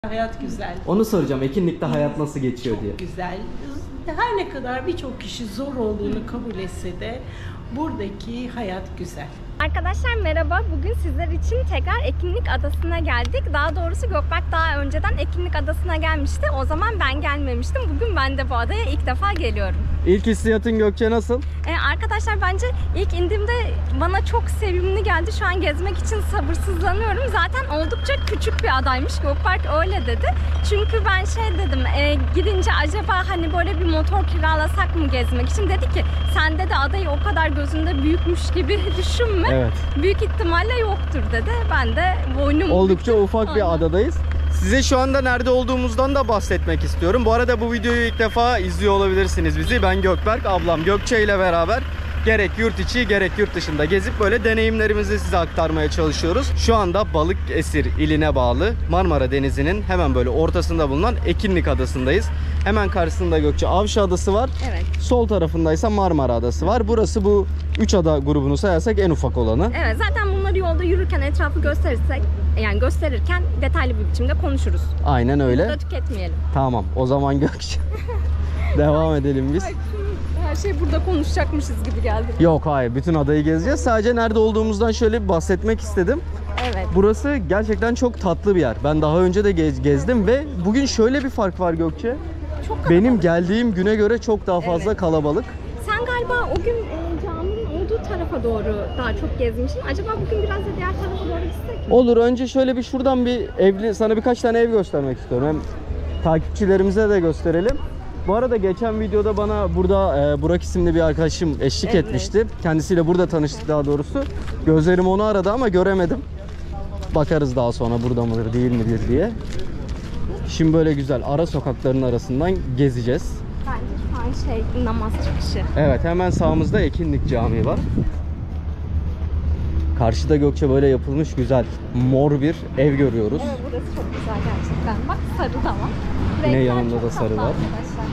Hayat güzel. Onu soracağım. Ekinlik'te hayat nasıl geçiyor diye. Çok güzel. Her ne kadar birçok kişi zor olduğunu kabul etse de buradaki hayat güzel. Arkadaşlar merhaba. Bugün sizler için tekrar Ekinlik Adası'na geldik. Daha doğrusu Gökberk daha önceden Ekinlik Adası'na gelmişti. O zaman ben gelmemiştim. Bugün ben de bu adaya ilk defa geliyorum. İlk hissiyatın Gökçe nasıl? Arkadaşlar bence ilk indiğimde bana çok sevimli geldi. Şu an gezmek için sabırsızlanıyorum. Zaten oldukça küçük bir adaymış. Gökberk öyle dedi. Çünkü ben dedim gidince acaba hani böyle bir motor kiralasak mı gezmek için? Dedi ki sende de adayı o kadar gözünde büyükmüş gibi düşünme. Evet. Büyük ihtimalle yoktur dedi. Ben de boynum Oldukça ufak bir adadayız. Size şu anda nerede olduğumuzdan da bahsetmek istiyorum. Bu arada bu videoyu ilk defa izliyor olabilirsiniz bizi. Ben Gökberk, ablam Gökçe ile beraber gerek yurt içi gerek yurt dışında gezip böyle deneyimlerimizi size aktarmaya çalışıyoruz. Şu anda Balıkesir iline bağlı Marmara Denizi'nin hemen böyle ortasında bulunan Ekinlik Adası'ndayız. Hemen karşısında Gökçe Avşa Adası var. Evet. Sol tarafındaysa Marmara Adası var. Burası bu 3 ada grubunu sayarsak en ufak olanı. Evet, zaten bunları yolda yürürken etrafı gösterirken detaylı bir biçimde konuşuruz. Aynen öyle. Burada tüketmeyelim. Tamam. O zaman Gökçe devam edelim biz. Ay, her şey burada konuşacakmışız gibi geldi. Yok hayır, bütün adayı gezeceğiz. Sadece nerede olduğumuzdan şöyle bir bahsetmek istedim. Evet. Burası gerçekten çok tatlı bir yer. Ben daha önce de gezdim ve bugün şöyle bir fark var Gökçe. Çok kalabalık. Benim geldiğim güne göre çok daha fazla Evet. kalabalık. Sen galiba o gün caminin olduğu tarafa doğru daha çok gezmişsin. Acaba bugün biraz da diğer tarafa doğru gitsek mi? Olur, önce şöyle bir şuradan sana birkaç tane ev göstermek istiyorum. Hem takipçilerimize de gösterelim. Bu arada geçen videoda bana burada Burak isimli bir arkadaşım eşlik Evet. etmişti. Kendisiyle burada tanıştık daha doğrusu. Gözlerim onu aradı ama göremedim. Bakarız daha sonra burada mıdır değil midir diye. Şimdi böyle güzel ara sokakların arasından gezeceğiz. Bence şu an namaz çıkışı. Evet, hemen sağımızda Ekinlik Camii var. Karşıda Gökçe böyle yapılmış güzel mor bir ev görüyoruz. Evet, burası çok güzel gerçekten. Bak sarı da var. Yine Renkler yanında çok da sarı tatlı var. arkadaşlar.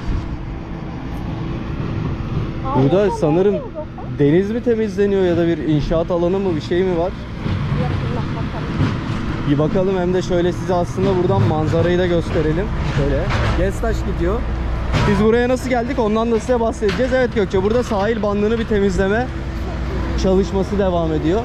Burada Harika, sanırım ne oluyor bu? deniz mi temizleniyor ya da bir inşaat alanı mı bir şey mi var? Yakından bakalım. Bir bakalım, hem de şöyle size aslında buradan manzarayı da gösterelim. Şöyle Gestaş gidiyor. Biz buraya nasıl geldik ondan da size bahsedeceğiz. Evet Gökçe, burada sahil bandını bir temizleme çalışması devam ediyor.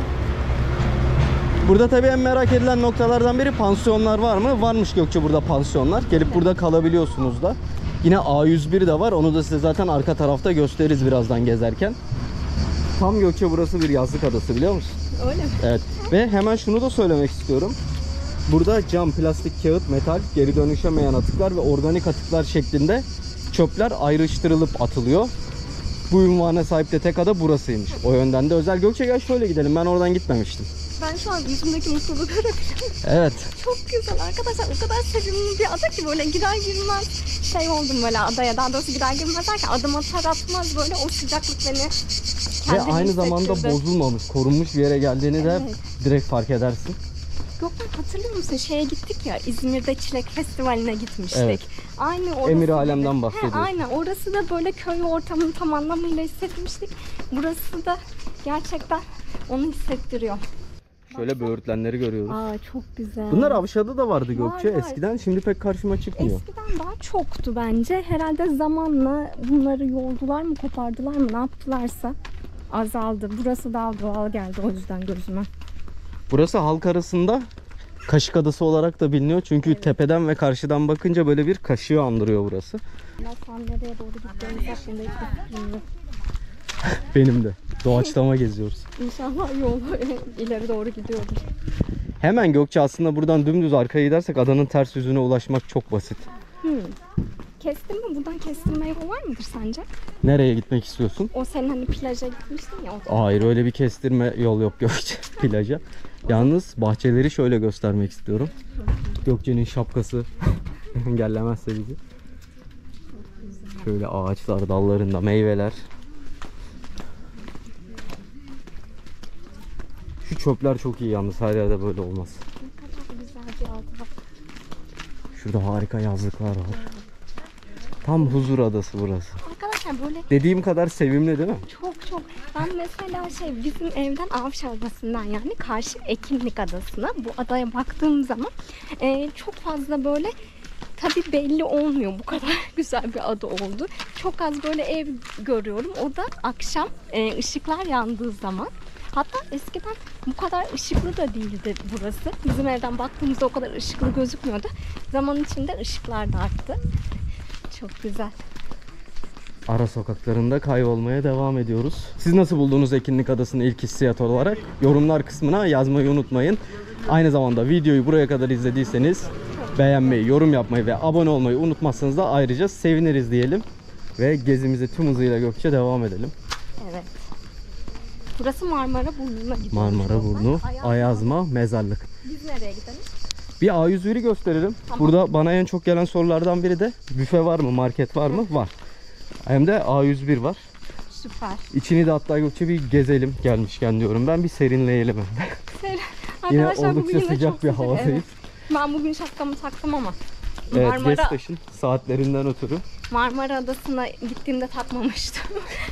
Burada tabii en merak edilen noktalardan biri pansiyonlar var mı? Varmış Gökçe burada pansiyonlar. Gelip burada kalabiliyorsunuz da. Yine A101 de var. Onu da size zaten arka tarafta gösteririz birazdan gezerken. Tam Gökçe burası bir yazlık adası, biliyor musun? Öyle mi? Evet. Ve hemen şunu da söylemek istiyorum. Burada cam, plastik, kağıt, metal, geri dönüşemeyen atıklar ve organik atıklar şeklinde çöpler ayrıştırılıp atılıyor. Bu ünvana sahip de tek ada burasıymış. O yönden de özel. Gökçe gel şöyle gidelim. Ben oradan gitmemiştim. Ben şu an yüzümdeki mutluluğu görebiliyorum. Evet. Çok güzel arkadaşlar. O kadar sevimli bir ada ki böyle girer girmez oldum böyle adaya. Daha doğrusu girer girmez derken adım atar atmaz böyle o sıcaklık beni Ve kendimi aynı zamanda hissettirdi. bozulmamış, korunmuş bir yere geldiğini de Evet. direkt fark edersin. Gökberk, hatırlıyor musun? Gittik ya, İzmir'de Çilek Festivali'ne gitmiştik. Evet. Aynı orası Emir gibi. Alem'den bahsediyorsun. Aynen. Orası da böyle köy ortamını tam anlamıyla hissetmiştik. Burası da gerçekten onu hissettiriyor. Şöyle böğürtlenleri görüyoruz. Aa, çok güzel. Bunlar Avşa'da da vardı Gökçe. Var. Eskiden, şimdi pek karşıma çıkmıyor. Eskiden daha çoktu bence. Herhalde zamanla bunları yoldular mı, kopardılar mı, ne yaptılarsa azaldı. Burası daha doğal geldi o yüzden gözüme. Burası halk arasında Kaşık Adası olarak da biliniyor. Çünkü tepeden ve karşıdan bakınca böyle bir kaşığı andırıyor burası. Ya sen nereye doğru gideceğimiz hakkında hiçbir fikrim yok. Benim de. Doğaçlama geziyoruz. İnşallah yol ileri doğru gidiyordur. Hemen Gökçe, aslında buradan dümdüz arkaya gidersek adanın ters yüzüne ulaşmak çok basit. Kestin mi? Buradan kestirme yolu var mıdır sence? Nereye gitmek istiyorsun? O senin hani plaja gitmiştin ya. O Hayır, öyle bir kestirme yol yok Gökçe plaja. Yalnız bahçeleri şöyle göstermek istiyorum. Gökçe'nin şapkası engellemezse bizi. Şöyle ağaçlar dallarında meyveler. Şu çöpler çok iyi yalnız, her yerde böyle olmaz. ne kadar güzel bir aldı. Şurada harika yazlıklar var. Tam huzur adası burası. Arkadaşlar böyle Dediğim kadar sevimli değil mi? çok Ben mesela bizim evden Avşa Adası'ndan yani karşı Ekinlik Adası'na bu adaya baktığım zaman çok fazla böyle tabii belli olmuyor bu kadar güzel bir ada oldu. Çok az böyle ev görüyorum. O da akşam ışıklar yandığı zaman. Hatta eskiden bu kadar ışıklı da değildi burası. Bizim evden baktığımızda o kadar ışıklı gözükmüyordu. Zaman içinde ışıklar da arttı. Çok güzel. Ara sokaklarında kaybolmaya devam ediyoruz. Siz nasıl buldunuz Ekinlik Adası'nı ilk hissiyat olarak? Yorumlar kısmına yazmayı unutmayın. Aynı zamanda videoyu buraya kadar izlediyseniz beğenmeyi, yorum yapmayı ve abone olmayı unutmazsanız da ayrıca seviniriz diyelim. Ve gezimize tüm hızıyla Gökçe devam edelim. Evet. Burası Marmara Burnu'na gidiyor. Marmara Burnu, Ayazma, Mezarlık. Biz nereye gidelim? Bir A101'i gösterelim. Tamam. Burada bana en çok gelen sorulardan biri de büfe var mı, market var mı? Var. Hem de A101 var. Süper. İçini de hatta Gökçe bir gezelim gelmişken diyorum ben. Bir serinleyelim hem de. Yine Arkadaşlar oldukça bugün de sıcak çok bir sıcak, havadayız. evet. Ben bugün şapkamı taktım ama Evet, Gestaş'ın saatlerinden ötürü. Marmara Adası'na gittiğimde takmamıştım.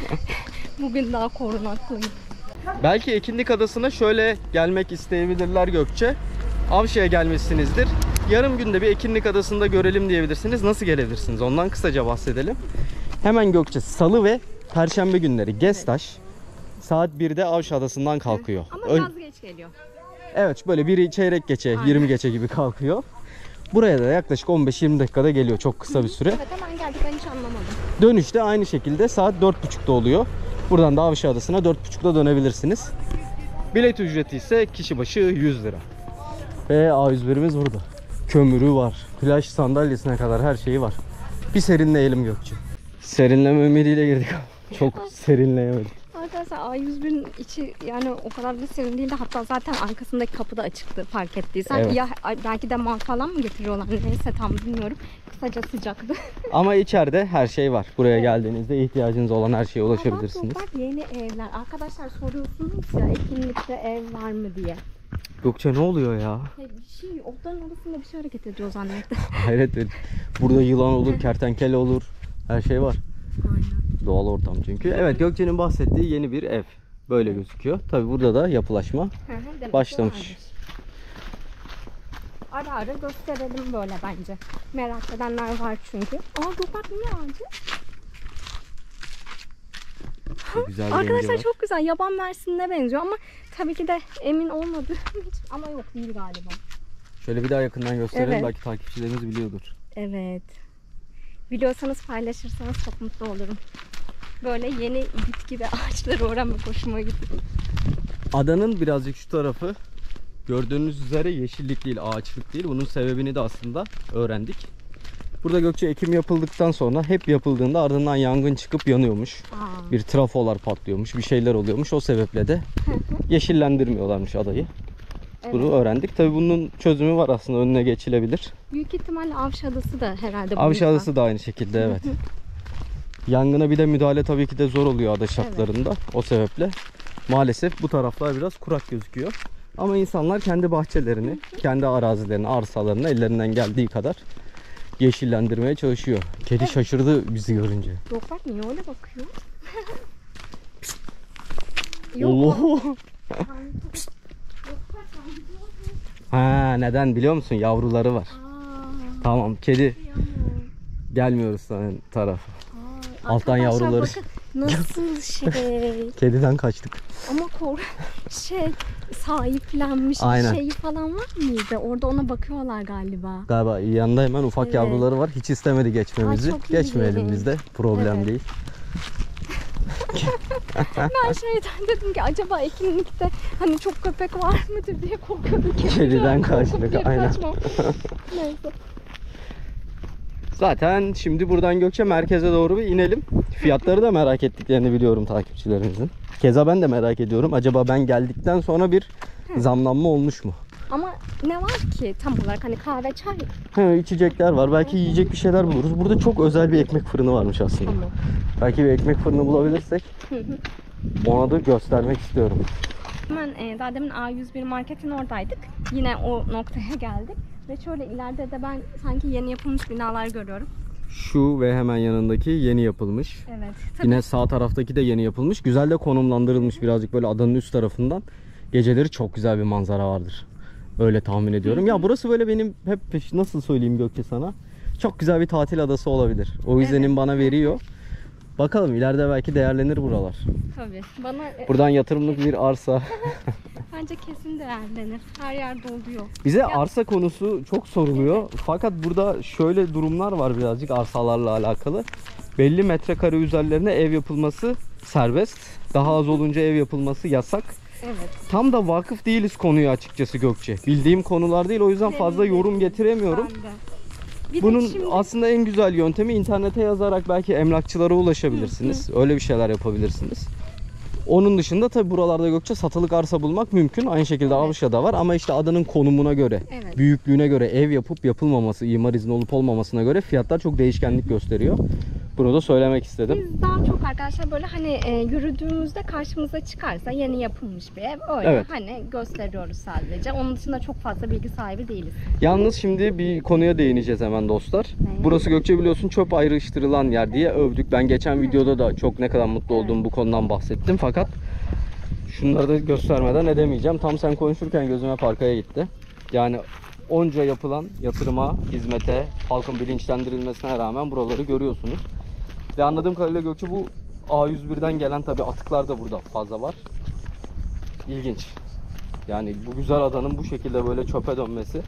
Bugün daha korunaklıyım. Belki Ekinlik Adası'na şöyle gelmek isteyebilirler Gökçe. Avşa'ya gelmişsinizdir. Yarım günde bir Ekinlik Adası'nda görelim diyebilirsiniz. Nasıl gelebilirsiniz? Ondan kısaca bahsedelim. Hemen Gökçe Salı ve Perşembe günleri Gestaş saat 1'de Avşa Adası'ndan kalkıyor. Ama biraz geç geliyor. Evet, böyle biri çeyrek geçe, Aynen. 20 geçe gibi kalkıyor. Buraya da yaklaşık 15-20 dakikada geliyor. Çok kısa bir süre. Evet, hemen geldik, ben hiç anlamadım. Dönüşte aynı şekilde saat 4.30'da oluyor. Buradan da Avşa Adası'na 4.30'da dönebilirsiniz. Bilet ücreti ise kişi başı 100 lira. Ve A101'imiz burada. Kömürü var. Plaj sandalyesine kadar her şeyi var. Bir serinleyelim Gökçe. Serinleme ümidiyle girdik ama çok serinleyemedik. Arkadaşlar A101'in içi yani o kadar da serin değildi. Hatta zaten arkasındaki kapı da açıktı fark ettiysen. Evet. Ya belki de mal falan mı getiriyorlar neyse tam bilmiyorum. Kısaca sıcaktı. Ama içeride her şey var. Buraya geldiğinizde ihtiyacınız olan her şeye ulaşabilirsiniz. Bak yeni evler. Arkadaşlar soruyorsunuz ya Ekinlik'te ev var mı diye. Gökçe ne oluyor ya? Bir şey otların arasında bir şey hareket ediyor zannettim. Hayret verici. Burada yılan olur, kertenkele olur. Her şey var. Aynen. Doğal ortam çünkü. Evet, Gökçe'nin bahsettiği yeni bir ev. Böyle gözüküyor. Tabi burada da yapılaşma Demek ki başlamış. vardır. Ara ara gösterelim böyle bence. Merak edenler var çünkü. Dur bak ne ağacı? Çok güzel bir rengi Arkadaşlar var. çok güzel. Yaban mersinine benziyor ama tabii ki de emin olmadım hiç. Ama yok değil galiba. Şöyle bir daha yakından gösterelim. Evet. Belki takipçilerimiz biliyordur. Evet. Biliyorsanız paylaşırsanız çok mutlu olurum. Böyle yeni bitki ve ağaçları öğrenmek hoşuma gidiyor. Adanın birazcık şu tarafı gördüğünüz üzere yeşillik değil, ağaçlık değil. Bunun sebebini de aslında öğrendik. Burada Gökçe ekim yapıldıktan sonra hep yapıldığında ardından yangın çıkıp yanıyormuş. Bir trafolar patlıyormuş, bir şeyler oluyormuş. O sebeple de yeşillendirmiyorlarmış adayı. Evet. Bunu öğrendik. Tabii bunun çözümü var aslında, önüne geçilebilir. Büyük ihtimalle Avşa Adası da herhalde bu Avşa yüzden. Adası da aynı şekilde, evet. Yangına bir de müdahale tabii ki de zor oluyor ada şartlarında. O sebeple maalesef bu taraflar biraz kurak gözüküyor. Ama insanlar kendi bahçelerini, kendi arazilerini, arsalarını ellerinden geldiği kadar yeşillendirmeye çalışıyor. Kedi şaşırdı bizi görünce. Yok bak niye öyle bakıyor? Allah! Ha, neden biliyor musun? Yavruları var. Tamam, kedi gelmiyoruz senin tarafa. Alttan Arkadaşlar yavruları. bakın nasıl şey. Kediden kaçtık. Ama sahiplenmiş Aynen. bir şeyi falan var mıydı? Orada ona bakıyorlar galiba. Galiba yanında hemen ufak Evet. yavruları var. Hiç istemedi geçmemizi. Ay, çok Geçmeyelim ilginç. biz de. Problem Evet. değil. Ben şeyden dedim ki acaba Ekinlik'te hani çok köpek var mıdır diye korkuyordum. Kediden Korkup kaçtık, geri aynen. kaçmam. Neyse. Zaten şimdi buradan Gökçe merkeze doğru bir inelim. Fiyatları da merak ettiklerini biliyorum takipçilerimizin. Keza ben de merak ediyorum. Acaba ben geldikten sonra bir zamlanma olmuş mu? Ama ne var ki tam olarak hani kahve çay İçecekler var. Belki yiyecek bir şeyler buluruz. Burada çok özel bir ekmek fırını varmış aslında. mı? Belki bir ekmek fırını bulabilirsek ona da göstermek istiyorum. Hemen daha demin A101 marketin oradaydık. Yine o noktaya geldik. Ve şöyle ileride de ben sanki yeni yapılmış binalar görüyorum. Şu ve hemen yanındaki yeni yapılmış. Evet. Tabii. Yine sağ taraftaki de yeni yapılmış. Güzel de konumlandırılmış birazcık böyle adanın üst tarafından. Geceleri çok güzel bir manzara vardır. Öyle tahmin ediyorum. Ya burası böyle benim hep nasıl söyleyeyim Gökçe sana? Çok güzel bir tatil adası olabilir. O izlenim bana veriyor. Bakalım ileride belki değerlenir buralar. Tabii. Bana Buradan yatırımlık bir arsa. bence kesin değerlenir. Her yerde oluyor. Bize arsa konusu çok soruluyor. Fakat burada şöyle durumlar var birazcık arsalarla alakalı. Belli metrekare üzerlerine ev yapılması serbest. Daha az olunca ev yapılması yasak. Evet. Tam da vakıf değiliz konuya açıkçası Gökçe. Bildiğim konular değil, o yüzden fazla yorum getiremiyorum. Ben de. Bir Bunun de şimdi aslında en güzel yöntemi internete yazarak belki emlakçılara ulaşabilirsiniz. Öyle bir şeyler yapabilirsiniz. Onun dışında tabi buralarda Gökçe satılık arsa bulmak mümkün. Aynı şekilde Avşa'da var ama işte adanın konumuna göre, büyüklüğüne göre, ev yapıp yapılmaması, imar izni olup olmamasına göre fiyatlar çok değişkenlik gösteriyor. Bunu da söylemek istedim. biz daha çok arkadaşlar böyle hani yürüdüğümüzde karşımıza çıkarsa yeni yapılmış bir ev öyle Evet. hani gösteriyoruz sadece. Onun dışında çok fazla bilgi sahibi değiliz. Yalnız şimdi bir konuya değineceğiz hemen dostlar. Burası Gökçe biliyorsun çöp ayrıştırılan yer diye övdük. Ben geçen videoda da çok ne kadar mutlu olduğum bu konudan bahsettim. Fakat şunları da göstermeden edemeyeceğim. Tam sen konuşurken gözüme parkaya gitti. Yani onca yapılan yatırıma, hizmete, halkın bilinçlendirilmesine rağmen buraları görüyorsunuz. Ve anladığım kadarıyla Gökçe bu A101'den gelen tabi atıklar da burada fazla var. İlginç. Yani bu güzel adanın bu şekilde böyle çöpe dönmesi.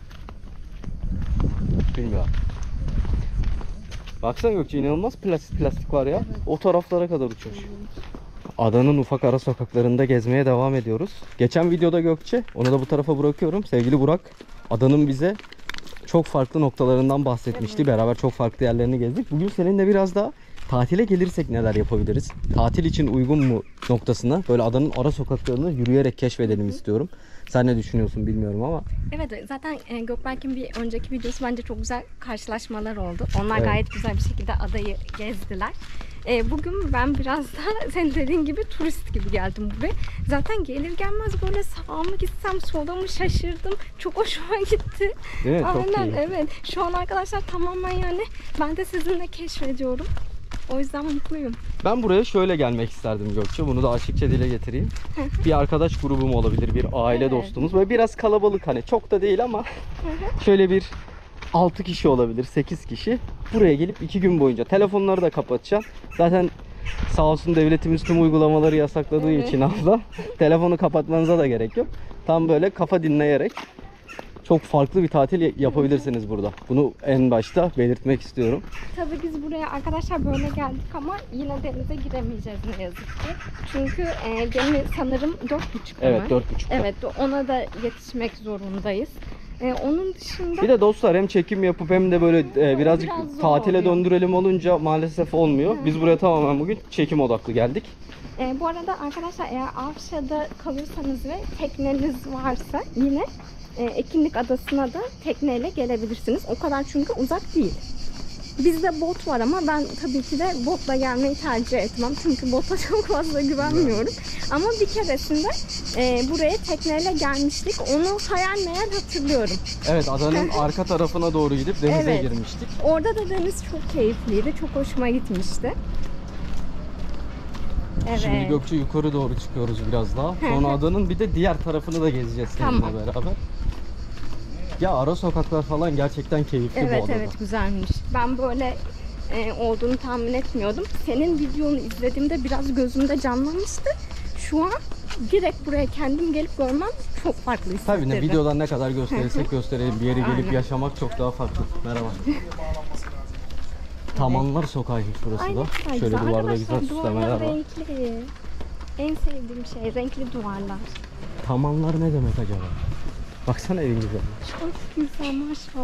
Bilmiyorum. Baksana Gökçe inanılmaz plastik var ya. Evet. O taraflara kadar uçuyor. Adanın ufak ara sokaklarında gezmeye devam ediyoruz. Geçen videoda Gökçe, onu da bu tarafa bırakıyorum. Sevgili Burak, adanın bize çok farklı noktalarından bahsetmişti. Beraber çok farklı yerlerini gezdik. Bugün seninle biraz daha tatile gelirsek neler yapabiliriz? Tatil için uygun mu noktasına böyle adanın ara sokaklarını yürüyerek keşfedelim istiyorum. Sen ne düşünüyorsun bilmiyorum ama. Evet zaten Gökberk'in bir önceki videosu bence çok güzel karşılaşmalar oldu. Onlar gayet güzel bir şekilde adayı gezdiler. Bugün ben biraz daha senin dediğin gibi turist gibi geldim buraya. Zaten gelir gelmez böyle sağa mı gitsem sola mı şaşırdım. Çok hoşuma gitti. Evet, çok aynen iyi. evet. Şu an arkadaşlar tamamen yani ben de sizinle keşfediyorum. O yüzden mutluyum. Ben buraya şöyle gelmek isterdim Gökçe. Bunu da açıkça dile getireyim. Bir arkadaş grubum olabilir, bir aile dostumuz. Böyle biraz kalabalık hani çok da değil ama şöyle bir 6 kişi olabilir, 8 kişi. Buraya gelip 2 gün boyunca telefonları da kapatacağım. Zaten sağ olsun devletimiz tüm uygulamaları yasakladığı için abla telefonu kapatmanıza da gerek yok. Tam böyle kafa dinleyerek çok farklı bir tatil yapabilirsiniz burada. Bunu en başta belirtmek istiyorum. Tabii biz buraya arkadaşlar böyle geldik ama yine denize giremeyeceğiz ne yazık ki. Çünkü gemi sanırım 4.30. Evet, 4.30. Evet, ona da yetişmek zorundayız. Onun dışında... Bir de dostlar hem çekim yapıp hem de böyle birazcık Biraz tatile oluyor. döndürelim olunca maalesef olmuyor. Biz buraya tamamen bugün çekim odaklı geldik. Bu arada arkadaşlar eğer Avşa'da kalırsanız ve tekneniz varsa yine Ekinlik Adası'na da tekneyle gelebilirsiniz. O kadar çünkü uzak değil. Bizde bot var ama ben tabii ki de botla gelmeyi tercih etmem. Çünkü bota çok fazla güvenmiyorum. Ama bir keresinde buraya tekneyle gelmiştik. Onu hayal meyal hatırlıyorum. Evet, adanın arka tarafına doğru gidip denize girmiştik. Orada da deniz çok keyifliydi. Çok hoşuma gitmişti. Evet. Şimdi Gökçe yukarı doğru çıkıyoruz biraz daha. Sonra adanın bir de diğer tarafını da gezeceğiz seninle beraber. Ya ara sokaklar falan gerçekten keyifli bu adada. Evet güzelmiş. Ben böyle olduğunu tahmin etmiyordum. Senin videonu izlediğimde biraz gözümde canlanmıştı. Şu an direkt buraya kendim gelip görmem çok farklı hissettirdi. Tabii videodan ne kadar gösterirsek gösterelim. Bir yere gelip yaşamak çok daha farklı. Merhaba. Tamanlar Sokağı'ymış burası da. Şöyle duvarda güzel süslemeler var. Renkli. En sevdiğim şey renkli duvarlar. Tamanlar ne demek acaba? Baksana evin güzel. Çok güzel maşallah.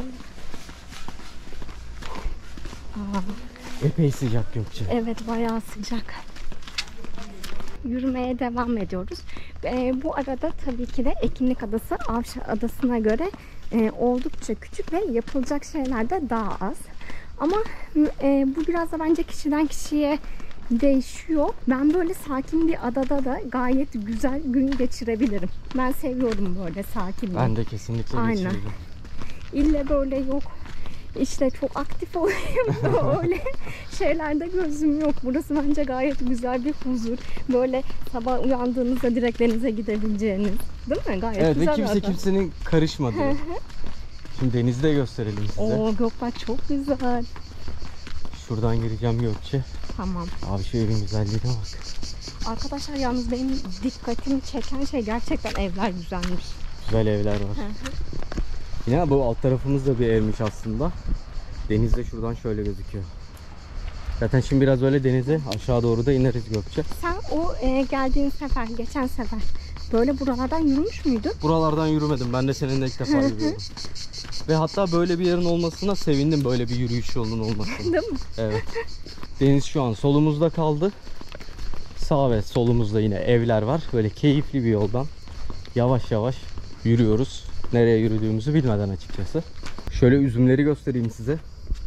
Epey sıcak Gökçe. Evet bayağı sıcak. Yürümeye devam ediyoruz. Bu arada tabii ki de Ekinlik Adası Avşa Adası'na göre oldukça küçük ve yapılacak şeyler de daha az. Ama bu biraz da bence kişiden kişiye değişiyor. Ben böyle sakin bir adada da gayet güzel gün geçirebilirim. Ben seviyorum böyle sakinliği. Ben de kesinlikle geçiririm. İlle böyle yok işte çok aktif olayım öyle şeylerde gözüm yok. Burası bence gayet güzel bir huzur. Böyle sabah uyandığınızda direkt denize gidebileceğiniz. Değil mi? Gayet Evet güzel ve kimse zaten. kimsenin karışmadığı. Şimdi denizde de gösterelim size. Oo Gökberk çok güzel. Şuradan gireceğim Gökçe. Tamam. Abi şu evin güzelliğine bak. Arkadaşlar yalnız benim dikkatimi çeken şey gerçekten evler güzelmiş. Güzel evler var. Yine bu alt tarafımız da bir evmiş aslında. Deniz de şuradan şöyle gözüküyor. Zaten şimdi biraz böyle denize aşağı doğru da ineriz Gökçe. Sen o geldiğin sefer, geçen sefer böyle buralardan yürümüş müydün? Buralardan yürümedim. Ben de seninle ilk defa yürüyorum. Ve hatta böyle bir yerin olmasına sevindim, böyle bir yürüyüş yolunun olmasına. Değil mi? Evet. Deniz şu an solumuzda kaldı. Sağ ve solumuzda yine evler var. Böyle keyifli bir yoldan yavaş yavaş yürüyoruz. Nereye yürüdüğümüzü bilmeden açıkçası. Şöyle üzümleri göstereyim size.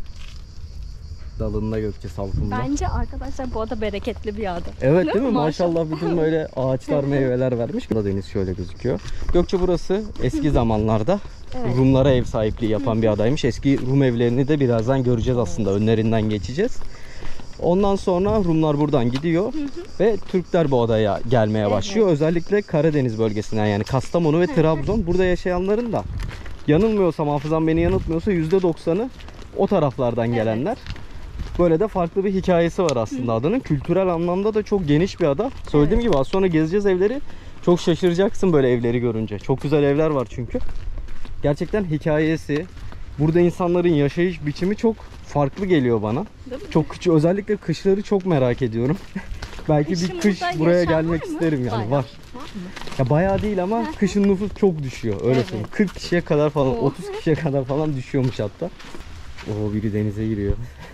Dalında Gökçe, salkımda. Bence arkadaşlar bu ada bereketli bir ada. Evet değil mi? Maşallah. Maşallah bütün böyle ağaçlar meyveler vermiş. Burada deniz şöyle gözüküyor. Gökçe burası eski zamanlarda Evet. Rumlara ev sahipliği yapan bir adaymış. Eski Rum evlerini de birazdan göreceğiz aslında. Önlerinden geçeceğiz. Ondan sonra Rumlar buradan gidiyor ve Türkler bu adaya gelmeye başlıyor. Özellikle Karadeniz bölgesinden, yani Kastamonu ve Trabzon. Burada yaşayanların da yanılmıyorsam, hafızam beni yanıltmıyorsa %90'ı o taraflardan gelenler. Böyle de farklı bir hikayesi var aslında adanın. Kültürel anlamda da çok geniş bir ada. Söylediğim gibi az sonra gezeceğiz evleri. Çok şaşıracaksın böyle evleri görünce. Çok güzel evler var çünkü. Gerçekten hikayesi, burada insanların yaşayış biçimi çok farklı geliyor bana. Çok küçük, özellikle kışları çok merak ediyorum. Belki Kışın bir kış burada buraya yaşam gelmek var mı? isterim yani. Bayağı. Var. Ya bayağı değil ama kışın nüfus çok düşüyor. Öyle Evet. söyleyeyim. 40 kişiye kadar falan, Oo. 30 kişiye kadar falan düşüyormuş hatta. Oo, biri denize giriyor.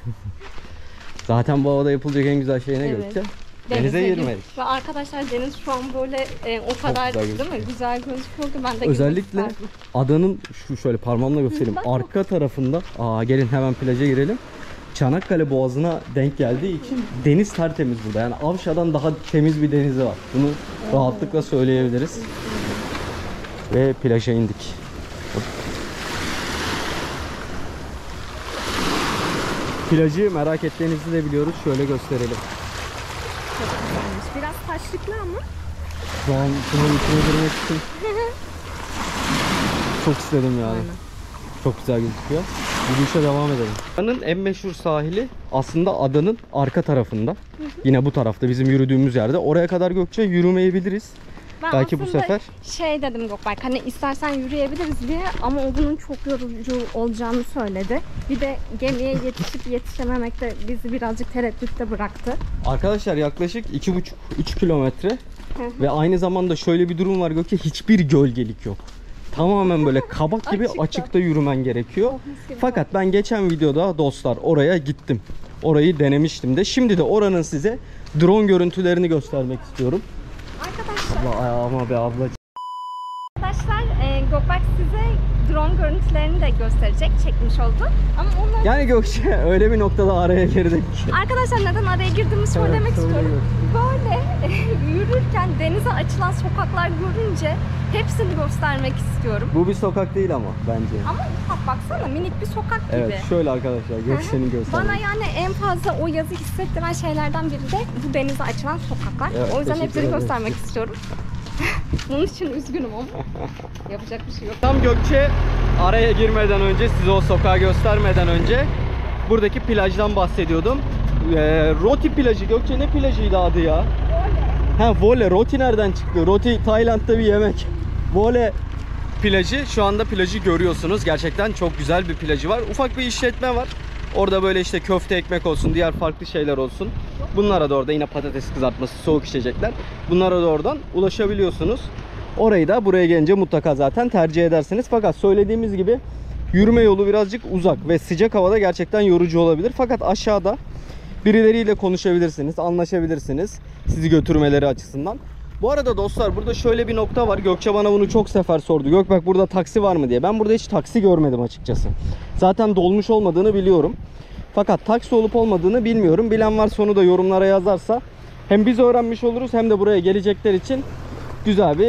Zaten bu havada yapılacak en güzel şey ne Evet. Gökçe? Denize girmek. Ve arkadaşlar deniz şu an böyle o kadar güzel değil mi? gözüküyor. Güzel gözüküyor ki ben de Özellikle girmek isterdim. adanın şu şöyle parmağımla göstereyim. Bak. Arka tarafında, gelin hemen plaja girelim. Çanakkale Boğazı'na denk geldiği için deniz tertemiz burada. Yani Avşa'dan daha temiz bir denizi var. Bunu rahatlıkla söyleyebiliriz. Ve plaja indik. Plajı merak ettiğinizi de biliyoruz. Şöyle gösterelim. Çok güzelmiş. Biraz taşlıklı ama. Şu an şunun içine girmek için çok istedim yani. Aynen. Çok güzel gözüküyor. Yürüyüşe devam edelim. Adanın en meşhur sahili aslında adanın arka tarafında. Yine bu tarafta, bizim yürüdüğümüz yerde. Oraya kadar Gökçe yürümeyebiliriz. Ben Belki bu aslında sefer. şey dedim Gökberk, hani istersen yürüyebiliriz diye, ama o bunun çok yorucu olacağını söyledi. Bir de gemiye yetişip yetişememek de bizi birazcık tereddütte bıraktı. Arkadaşlar yaklaşık 2,5-3 kilometre ve aynı zamanda şöyle bir durum var Gökçe, hiçbir gölgelik yok. Tamamen böyle kabak gibi açıkta yürümen gerekiyor. mis gibi. Fakat ben geçen videoda dostlar oraya gittim. Orayı denemiştim de. Şimdi de oranın size drone görüntülerini göstermek istiyorum. Arkadaşlar, Ama be abla. Gökberk size drone görüntülerini de gösterecek, çekmiş oldu. Ama onlar... Yani Gökçe öyle bir noktada araya girdik. Arkadaşlar neden araya girdiğimi söylemek Evet, istiyorum. söylüyorum. Böyle yürürken denize açılan sokaklar görünce hepsini göstermek istiyorum. Bu bir sokak değil ama bence. Ama ufak, baksana, minik bir sokak gibi. Evet şöyle arkadaşlar Gökçe'nin Bana gösterdiği. yani en fazla o yazı hissettiren şeylerden biri de bu denize açılan sokaklar. Evet, O yüzden teşekkür hepsini ederim. göstermek istiyorum. Bunun için üzgünüm ama yapacak bir şey yok. Tam Gökçe araya girmeden önce, size o sokağı göstermeden önce buradaki plajdan bahsediyordum. Roti plajı. Gökçe ne plajıydı adı ya? Vole. Roti nereden çıktı? Roti Tayland'da bir yemek. Vole plajı. Şu anda plajı görüyorsunuz. Gerçekten çok güzel bir plajı var. Ufak bir işletme var. Orada böyle işte köfte ekmek olsun, diğer farklı şeyler olsun. Bunlara da orada yine patates kızartması, soğuk içecekler. Bunlara da oradan ulaşabiliyorsunuz. Orayı da buraya gelince mutlaka zaten tercih edersiniz. Fakat söylediğimiz gibi yürüme yolu birazcık uzak ve sıcak havada gerçekten yorucu olabilir. Fakat aşağıda birileriyle konuşabilirsiniz, anlaşabilirsiniz sizi götürmeleri açısından. Bu arada dostlar, burada şöyle bir nokta var. Gökçe bana bunu çok sefer sordu. Gökberk burada taksi var mı diye. Ben burada hiç taksi görmedim açıkçası. Zaten dolmuş olmadığını biliyorum. Fakat taksi olup olmadığını bilmiyorum. Bilen varsa onu da yorumlara yazarsa hem biz öğrenmiş oluruz hem de buraya gelecekler için güzel bir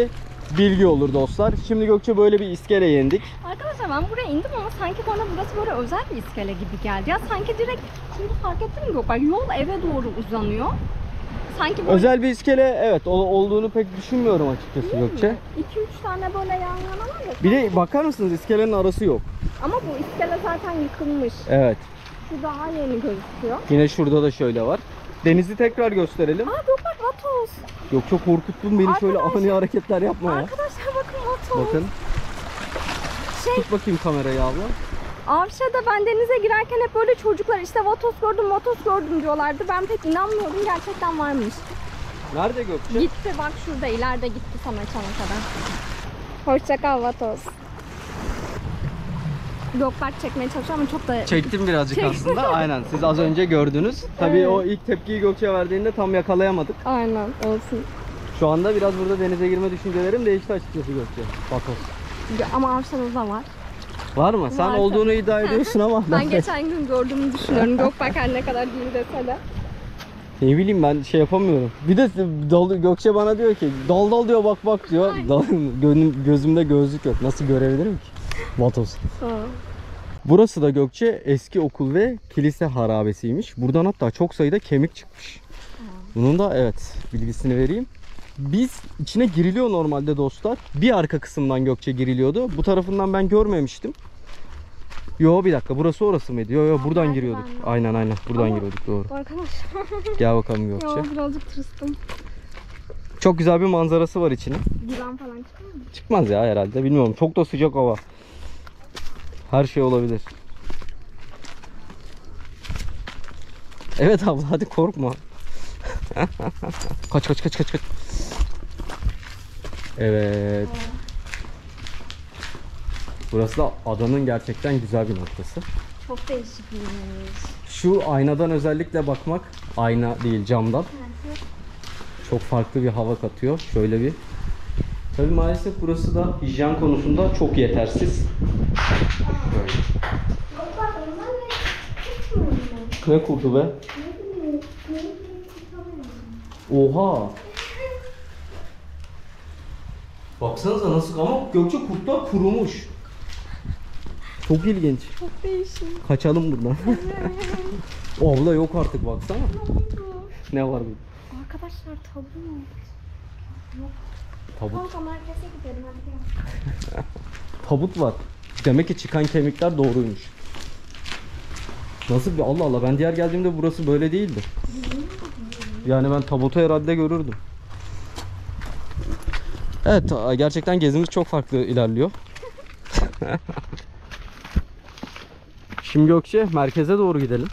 bilgi olur dostlar. Şimdi Gökçe böyle bir iskeleye indik. Arkadaşlar ben buraya indim ama sanki bana burası böyle özel bir iskele gibi geldi. Ya sanki direkt şimdi fark ettin mi Gökberk? Yol eve doğru uzanıyor. Sanki böyle Özel bir iskele evet olduğunu pek düşünmüyorum açıkçası Gökçe. 2-3 tane böyle yan yana var ya. Bir de bakar mısınız iskelenin arası yok. Ama bu iskele zaten yıkılmış. Evet. Şu daha yeni gözüküyor. Yine şurada da şöyle var. Denizi tekrar gösterelim. Aa Gökberk Vatos. Yok çok korkuttun beni şöyle Arkadaşlar- ani hareketler yapma ya. Arkadaşlar bakın Vatos. Bakın. Şey, Tut bakayım kamerayı abla. Avşa'da ben denize girerken hep böyle çocuklar işte Vatos gördüm diyorlardı. Ben pek inanmıyordum, gerçekten varmış. Nerede Gökçe? Gitti bak şurada ileride gitti sana Çanakkale'den. Hoşça kal Vatos. Gökberk çekmeye çalışıyor ama çok da... Çektim birazcık Çek. aslında. Aynen. Siz az önce gördünüz. Tabii Evet. o ilk tepkiyi Gökçe verdiğinde tam yakalayamadık. Aynen olsun. Şu anda biraz burada denize girme düşüncelerim değişti açıkçası Gökçe. Vatos. Ama Avşa'da da var. Var mı? Sen Var olduğunu iddia ediyorsun ama. Ben geçen gün gördüğümü düşünüyorum. Gökberk her ne kadar değil dese de. Ne bileyim ben şey yapamıyorum. Bir de Gökçe bana diyor ki dal diyor bak diyor. Gözümde gözlük yok. Nasıl görebilirim ki? Vatos. Burası da Gökçe eski okul ve kilise harabesiymiş. Buradan hatta çok sayıda kemik çıkmış. Bunun da evet bilgisini vereyim. Biz içine giriliyor normalde dostlar. Bir arka kısımdan Gökçe giriliyordu. Bu tarafından ben görmemiştim. Yo bir dakika burası orası mıydı? Yo buradan giriyorduk. Aynen buradan giriyorduk doğru. Arkadaşlar. Gel bakalım Gökçe. Ya birazcık tırstım. Çok güzel bir manzarası var içinin. Yılan falan çıkıyor mu? Çıkmaz ya herhalde bilmiyorum. Çok da sıcak hava. Her şey olabilir. Evet abla hadi korkma. Kaç. Evet. Burası da adanın gerçekten güzel bir noktası. Çok değişik bir yermiş. Şu aynadan özellikle bakmak, ayna değil camdan. Çok farklı bir hava katıyor. Şöyle bir. Tabii maalesef burası da hijyen konusunda çok yetersiz. Böyle. Ne kurdu be? Oha! Baksanıza nasıl ama Gökçe kurtlar kurumuş. Çok ilginç. Çok değişik. Kaçalım buradan. O abla yok artık baksana. Ne var burada? Arkadaşlar tabut. Tabut. Kanka merkeze gidelim hadi gel. Tabut var. Demek ki çıkan kemikler doğruymuş. Nasıl bir Allah Allah ben diğer geldiğimde burası böyle değildi. Yani ben tabutu herhalde görürdüm. Evet gerçekten gezimiz çok farklı ilerliyor. Şimdi Gökçe merkeze doğru gidelim.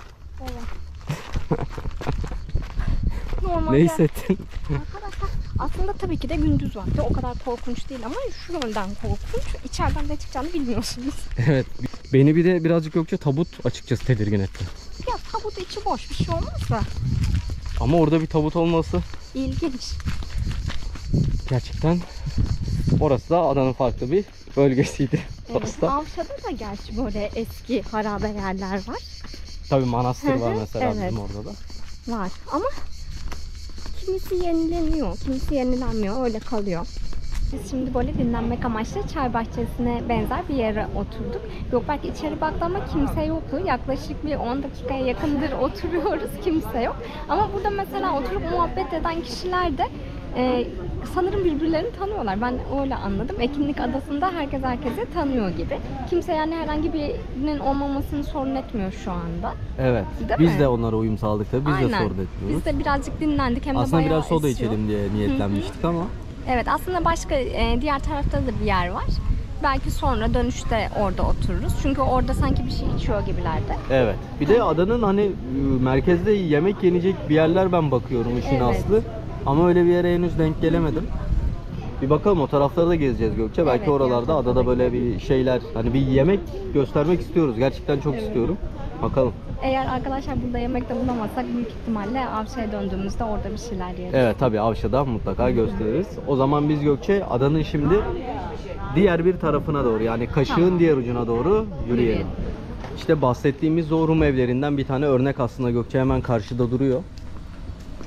Normalde Ne hissettin? arkadaşlar aslında tabii ki de gündüz vakti o kadar korkunç değil ama şu yönden korkunç. İçeriden ne çıkacağını bilmiyorsunuz. Evet. Beni bir de birazcık Gökçe tabut açıkçası tedirgin etti. Ya tabut içi boş bir şey olmaz da. Ama orada bir tabut olması İlginç. gerçekten orası da adanın farklı bir bölgesiydi. Evet, Orası da. Avşa'da da gerçi böyle eski harabe yerler var. Tabii manastır var Hı hı, mesela evet. bizim orada da. Var ama kimisi yenileniyor, kimisi yenilenmiyor, öyle kalıyor. Biz şimdi böyle dinlenmek amaçlı çay bahçesine benzer bir yere oturduk. Yok belki içeri baktı ama kimse yoktu. Yaklaşık bir 10 dakikaya yakındır oturuyoruz, kimse yok. Ama burada mesela oturup muhabbet eden kişiler de sanırım birbirlerini tanıyorlar. Ben öyle anladım. Ekinlik Adası'nda herkes herkesi tanıyor gibi. Kimse yani herhangi birinin olmamasını sorun etmiyor şu anda. Evet. Değil Biz mi? de onlara uyum sağladık tabii. Biz de Aynen. sorun etmiyoruz. Biz de birazcık dinlendik hem de Aslında bayağı biraz soda esiyor. içelim diye niyetlenmiştik ama. Evet aslında başka diğer tarafta da bir yer var. Belki sonra dönüşte orada otururuz. Çünkü orada sanki bir şey içiyor gibilerdi. Evet. Bir de adanın hani merkezde yemek yenecek bir yerler ben bakıyorum işin Evet. aslı. Ama öyle bir yere henüz denk gelemedim. Bir bakalım o tarafları da gezeceğiz Gökçe. Belki Evet, oralarda yan adada tarafta böyle bir şeyler hani bir yemek göstermek istiyoruz. Gerçekten çok istiyorum. Bakalım. Eğer arkadaşlar burada yemek de bulamazsak büyük ihtimalle Avşa'ya döndüğümüzde orada bir şeyler yeriz. Evet tabii Avşa'da mutlaka gösteririz. O zaman biz Gökçe adanın şimdi diğer bir tarafına doğru yani kaşığın Tamam. diğer ucuna doğru yürüyelim. Yürüyelim. İşte bahsettiğimiz o Rum evlerinden bir tane örnek aslında Gökçe hemen karşıda duruyor.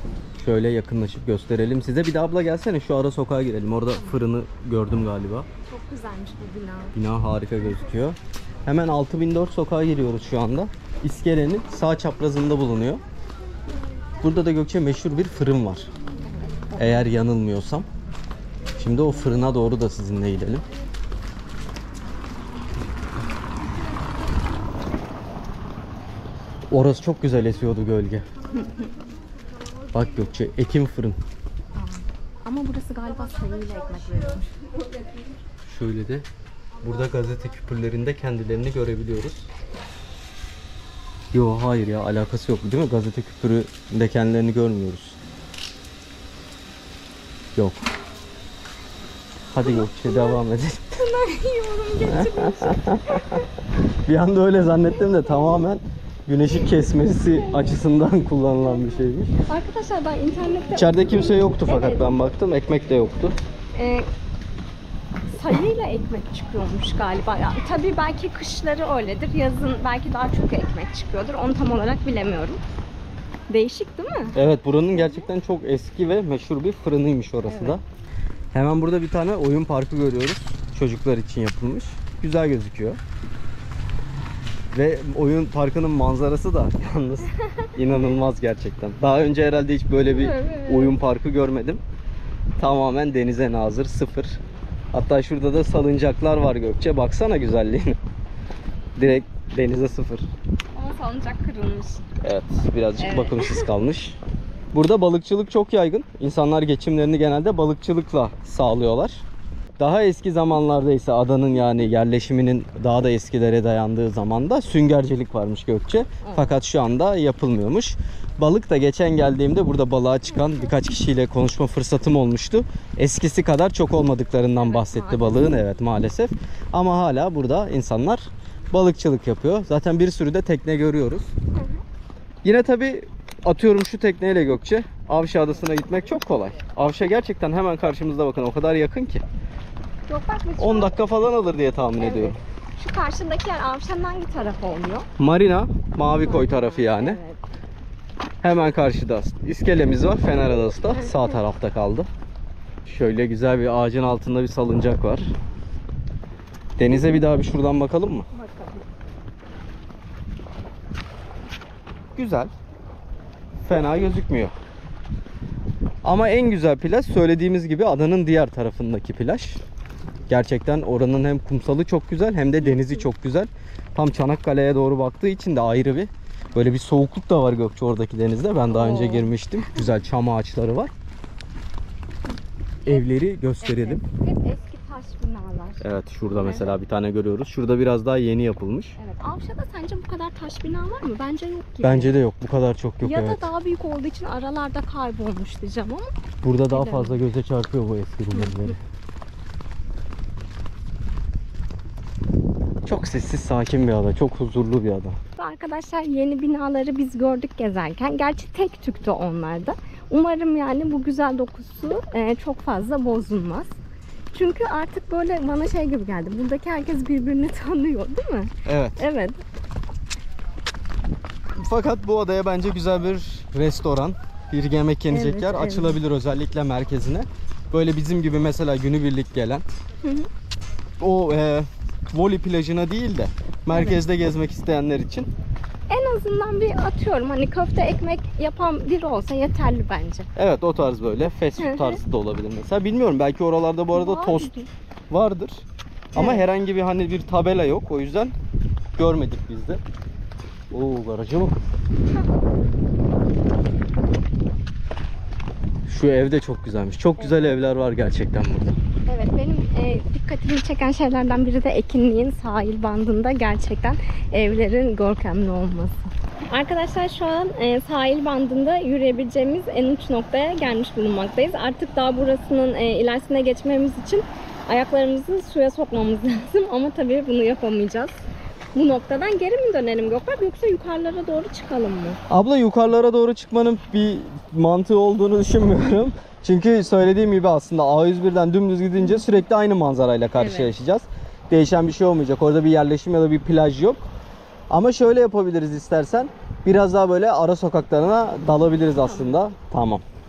Şöyle yakınlaşıp gösterelim size. Bir de abla gelsene şu ara sokağa girelim. Orada fırını gördüm galiba. Çok güzelmiş bu bina. Bina harika gözüküyor. Hemen 6004 sokağa giriyoruz şu anda. İskelenin sağ çaprazında bulunuyor. Burada da Gökçe meşhur bir fırın var. Eğer yanılmıyorsam. Şimdi o fırına doğru da sizinle gidelim. Orası çok güzel esiyordu gölge. Bak Gökçe, Ekim fırın. Ama burası galiba sayıyla ekmek veriyormuş. Şöyle de burada gazete küpürlerinde kendilerini görebiliyoruz. Yo hayır ya, alakası yok değil mi? Gazete küpüründe kendilerini görmüyoruz. Yok. Hadi Gökçe devam edelim. Yorum getirmiş. Bir anda öyle zannettim de tamamen güneşi kesmesi açısından kullanılan bir şeymiş. Arkadaşlar ben internette... İçeride kimse yoktu fakat Evet. ben baktım, ekmek de yoktu. Sayıyla ekmek çıkıyormuş galiba. Yani, tabii belki kışları öyledir. Yazın belki daha çok ekmek çıkıyordur. Onu tam olarak bilemiyorum. Değişik değil mi? Evet, buranın gerçekten çok eski ve meşhur bir fırınıymış orası Evet. da. Hemen burada bir tane oyun parkı görüyoruz. Çocuklar için yapılmış. Güzel gözüküyor. Ve oyun parkının manzarası da yalnız inanılmaz gerçekten. Daha önce herhalde hiç böyle bir Evet. oyun parkı görmedim. Tamamen denize nazır, sıfır. Hatta şurada da salıncaklar var Gökçe. Baksana güzelliğine. Direkt denize sıfır. Ama salıncak kırılmış. Evet, birazcık Evet. bakımsız kalmış. Burada balıkçılık çok yaygın. İnsanlar geçimlerini genelde balıkçılıkla sağlıyorlar. Daha eski zamanlarda ise adanın yani yerleşiminin daha da eskilere dayandığı zamanda süngercilik varmış Gökçe. Fakat şu anda yapılmıyormuş. Balık da geçen geldiğimde burada balığa çıkan birkaç kişiyle konuşma fırsatım olmuştu. Eskisi kadar çok olmadıklarından bahsetti balığın, evet maalesef. Ama hala burada insanlar balıkçılık yapıyor. Zaten bir sürü de tekne görüyoruz. Yine tabi atıyorum şu tekneyle Gökçe Avşa Adası'na gitmek çok kolay. Avşa gerçekten hemen karşımızda, bakın o kadar yakın ki. Yok bak biz şu 10 an- dakika falan alır diye tahmin Evet. ediyorum. Şu karşıdaki yer Avşan'ın hangi tarafı oluyor? Marina, Mavi Koy tarafı yani. Evet. Hemen karşıda iskelemiz var. Fener Adası da sağ tarafta kaldı. Şöyle güzel bir ağacın altında bir salıncak var. Denize bir daha bir şuradan bakalım mı? Bakalım. Güzel. Fena gözükmüyor. Ama en güzel plaj söylediğimiz gibi adanın diğer tarafındaki plaj. Gerçekten oranın hem kumsalı çok güzel hem de denizi çok güzel. Tam Çanakkale'ye doğru baktığı için de ayrı bir böyle bir soğukluk da var Gökçe oradaki denizde. Ben daha önce Oo. girmiştim. Güzel çam ağaçları var. Evleri gösterelim. Evet. Hep eski taş binalar. Evet, şurada mesela bir tane görüyoruz. Şurada biraz daha yeni yapılmış. Evet. Avşa'da sence bu kadar taş bina var mı? Bence yok gibi. Bence de yok. Bu kadar çok yok, Ya evet. da daha büyük olduğu için aralarda kaybolmuş diyeceğim ama. Burada daha Bilemedim. fazla göze çarpıyor bu eski Rumelileri. Çok sessiz, sakin bir ada. Çok huzurlu bir ada. Arkadaşlar yeni binaları biz gördük gezerken. Gerçi tek tüktü onlarda. Umarım yani bu güzel dokusu çok fazla bozulmaz. Çünkü artık böyle bana şey gibi geldi. Buradaki herkes birbirini tanıyor değil mi? Evet. Evet. Fakat bu adaya bence güzel bir restoran, bir yemek yenecek Evet, yer evet. açılabilir özellikle merkezine. Böyle bizim gibi mesela günübirlik gelen o Voli plajına değil de merkezde gezmek isteyenler için. En azından bir atıyorum hani köfte ekmek yapan biri olsa yeterli bence. Evet, o tarz böyle fast Hı food hı. tarzı da olabilir mesela. Bilmiyorum, belki oralarda bu arada Vardır. tost vardır. Ama Evet. herhangi bir hani bir tabela yok. O yüzden görmedik biz de. Oo, garaja bak. Şu ev de çok güzelmiş. Çok güzel evler var gerçekten burada. Evet, benim dikkatimi çeken şeylerden biri de Ekinliğin sahil bandında gerçekten evlerin görkemli olması. Arkadaşlar şu an sahil bandında yürüyebileceğimiz en uç noktaya gelmiş bulunmaktayız. Artık daha burasının ilerisine geçmemiz için ayaklarımızı suya sokmamız lazım ama tabii bunu yapamayacağız. Bu noktadan geri mi dönelim Gökberk yoksa yukarılara doğru çıkalım mı? Abla, yukarılara doğru çıkmanın bir mantığı olduğunu düşünmüyorum. Çünkü söylediğim gibi aslında A101'den dümdüz gidince sürekli aynı manzarayla karşılaşacağız. Değişen bir şey olmayacak. Orada bir yerleşim ya da bir plaj yok. Ama şöyle yapabiliriz istersen. Biraz daha böyle ara sokaklarına dalabiliriz aslında. Tamam.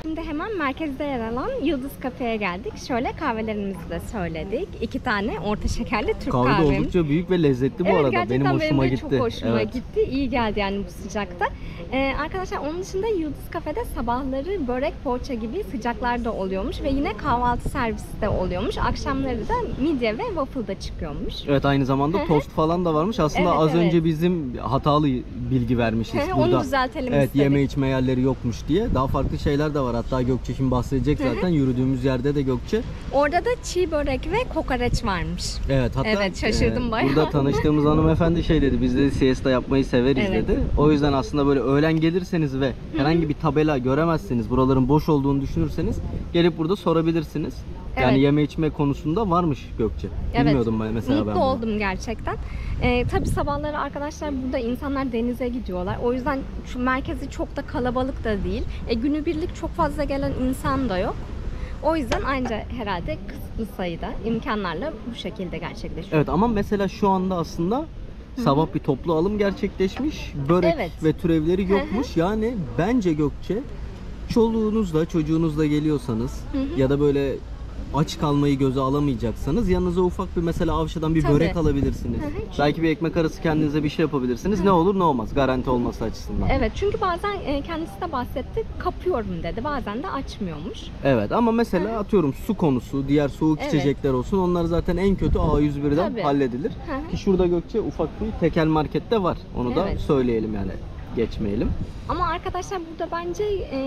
Şimdi hemen merkezde yer alan Yıldız Kafe'ye geldik. Şöyle kahvelerimizi de söyledik. 2 tane orta şekerli Türk Kahve de kahvemiz. oldukça büyük ve lezzetli bu Evet, arada. gerçekten Benim hoşuma benim de gitti. çok hoşuma Evet. gitti. İyi geldi yani bu sıcakta. Arkadaşlar onun dışında Yıldız Kafe'de sabahları börek, poğaça gibi sıcaklar da oluyormuş ve yine kahvaltı servisi de oluyormuş. Akşamları da midye ve waffle da çıkıyormuş. Evet, aynı zamanda tost falan da varmış. Aslında Evet, az evet. önce bizim hatalı bilgi vermişiz burada. Onu düzeltelim Evet, istedik. yeme içme yerleri yokmuş diye. Daha farklı şeyler de var. Hatta Gökçe şimdi bahsedecek zaten. Yürüdüğümüz yerde de Gökçe. Orada da çiğ börek ve kokoreç varmış. Evet, hatta Evet, şaşırdım bayağı. burada tanıştığımız hanımefendi şey dedi. Biz de siesta yapmayı severiz Evet. dedi. O yüzden aslında böyle öğlen gelirseniz ve herhangi bir tabela göremezseniz, buraların boş olduğunu düşünürseniz gelip burada sorabilirsiniz. Yani Evet. yeme içme konusunda varmış Gökçe. Bilmiyordum ben mesela. Mutlu ben bunu. oldum gerçekten. Tabii sabahları arkadaşlar burada insanlar denize gidiyorlar. O yüzden şu merkezi çok da kalabalık da değil. Günübirlik çok fazla gelen insan da yok. O yüzden ancak herhalde kısıtlı sayıda imkanlarla bu şekilde gerçekleşiyor. Evet, ama mesela şu anda aslında sabah bir toplu alım gerçekleşmiş. Börek Evet. ve türevleri yokmuş. Yani bence Gökçe, çoluğunuzla çocuğunuzla geliyorsanız ya da böyle aç kalmayı göze alamayacaksanız yanınıza ufak bir mesela Avşa'dan bir Tabii. börek alabilirsiniz. Belki bir ekmek arası kendinize bir şey yapabilirsiniz. Ne olur ne olmaz, garanti olması açısından. Evet, çünkü bazen kendisi de bahsetti, kapıyorum dedi. Bazen de açmıyormuş. Evet, ama mesela atıyorum su konusu, diğer soğuk Evet. içecekler olsun, onlar zaten en kötü A101'den Tabii. halledilir. Hı hı. Ki şurada Gökçe ufak bir tekel markette var. Onu da Evet. söyleyelim yani, geçmeyelim. Ama arkadaşlar burada bence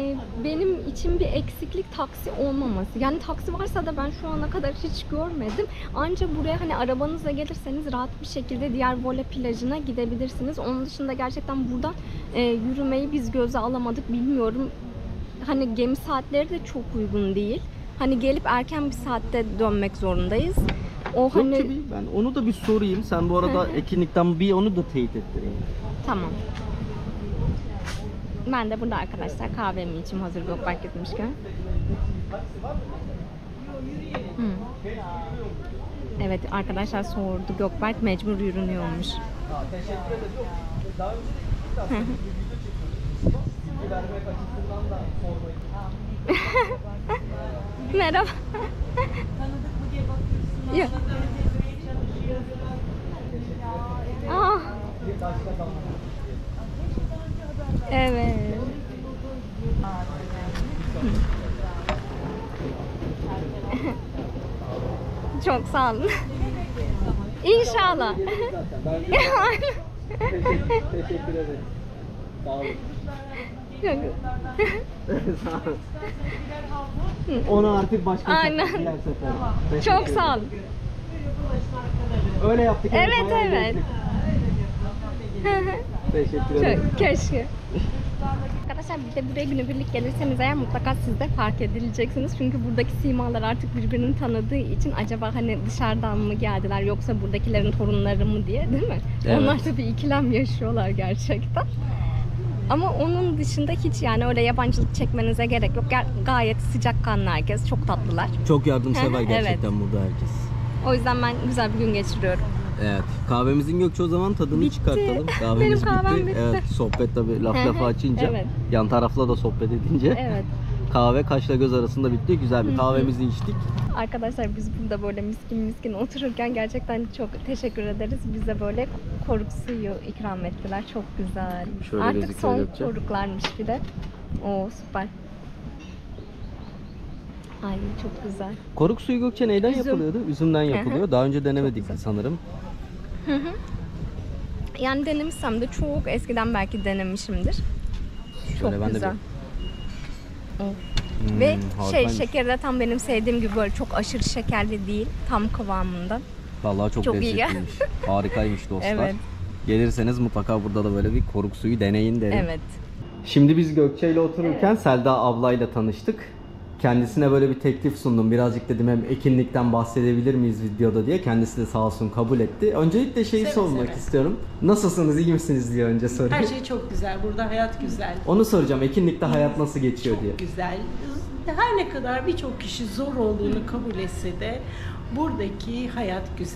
benim için bir eksiklik taksi olmaması. Yani taksi varsa da ben şu ana kadar hiç görmedim. Ancak buraya hani arabanızla gelirseniz rahat bir şekilde diğer Vola plajına gidebilirsiniz. Onun dışında gerçekten buradan yürümeyi biz göze alamadık. Bilmiyorum. Hani gemi saatleri de çok uygun değil. Hani gelip erken bir saatte dönmek zorundayız. O hani Gökçe, ben onu da bir sorayım. Sen bu arada Ekinlik'ten bir onu da teyit ettireyim. tamam. Ben de burada arkadaşlar kahvemi içim hazır Gökberk gitmişken. Evet arkadaşlar sordu, Gökberk mecbur yürünüyormuş. Teşekkür ederim. Daha önce de video çekiyoruz. Bilgi vermek açısından da sormayın. Merhaba. Tanıdık mı diye bakıyorsun. Yok. Çalışıyor. Evet. Çok sağ olun. İnşallah. Teşekkür ederim. Sağ olun. Sağ olun. Onu artık başka Aynen. diğer sefer. Çok sağ olun. Öyle yaptık. Evet, evet. Teşekkür ederim. Çok, keşke. Arkadaşlar bir de buraya günübirlik gelirseniz eğer mutlaka siz de fark edileceksiniz. Çünkü buradaki simalar artık birbirini tanıdığı için acaba hani dışarıdan mı geldiler yoksa buradakilerin torunları mı diye, değil mi? Evet. Onlar da bir ikilem yaşıyorlar gerçekten. Ama onun dışında hiç yani öyle yabancılık çekmenize gerek yok. Gayet sıcakkanlı herkes, çok tatlılar. Çok yardımsever Evet. gerçekten burada herkes. O yüzden ben güzel bir gün geçiriyorum. Evet. Kahvemizin Gökçe o zaman tadını Bitti. çıkartalım. Kahvemiz Benim kahvem bitti. Evet. Sohbet tabii laf lafa açınca. Evet. Yan tarafla da sohbet edince. Evet. Kahve kaşla göz arasında bitti. Güzel bir kahvemizi içtik. Arkadaşlar biz burada böyle miskin otururken gerçekten çok teşekkür ederiz. Bize böyle koruk suyu ikram ettiler. Çok güzel. Şöyle Artık gözüküyor son Gökçe. koruklarmış bir de. Oo süper. Ay çok güzel. Koruk suyu Gökçe neyden Üzüm. yapılıyordu? Üzümden yapılıyor. Daha önce denemedik sanırım. Yani denemişsem de çok eskiden belki denemişimdir. Çok Şöyle ben de güzel. bir... Of. Ve harikaymış. şekeri de tam benim sevdiğim gibi böyle çok aşırı şekerli değil. Tam kıvamında. Vallahi çok Çok iyi lezzetliymiş. Harikaymış dostlar. Evet. Gelirseniz mutlaka burada da böyle bir koruk suyu deneyin derim. Evet. Şimdi biz Gökçe ile otururken Selda ablayla tanıştık. Kendisine böyle bir teklif sundum. Birazcık dedim hem Ekinlik'ten bahsedebilir miyiz videoda diye. Kendisi de sağ olsun kabul etti. Öncelikle şeyi Seve sormak seve. istiyorum. Nasılsınız, iyi misiniz diye önce sorayım. Her şey çok güzel. Burada hayat güzel. Onu soracağım. Ekinlik'te hayat nasıl geçiyor diye. Çok güzel. Her ne kadar birçok kişi zor olduğunu kabul etse de buradaki hayat güzel.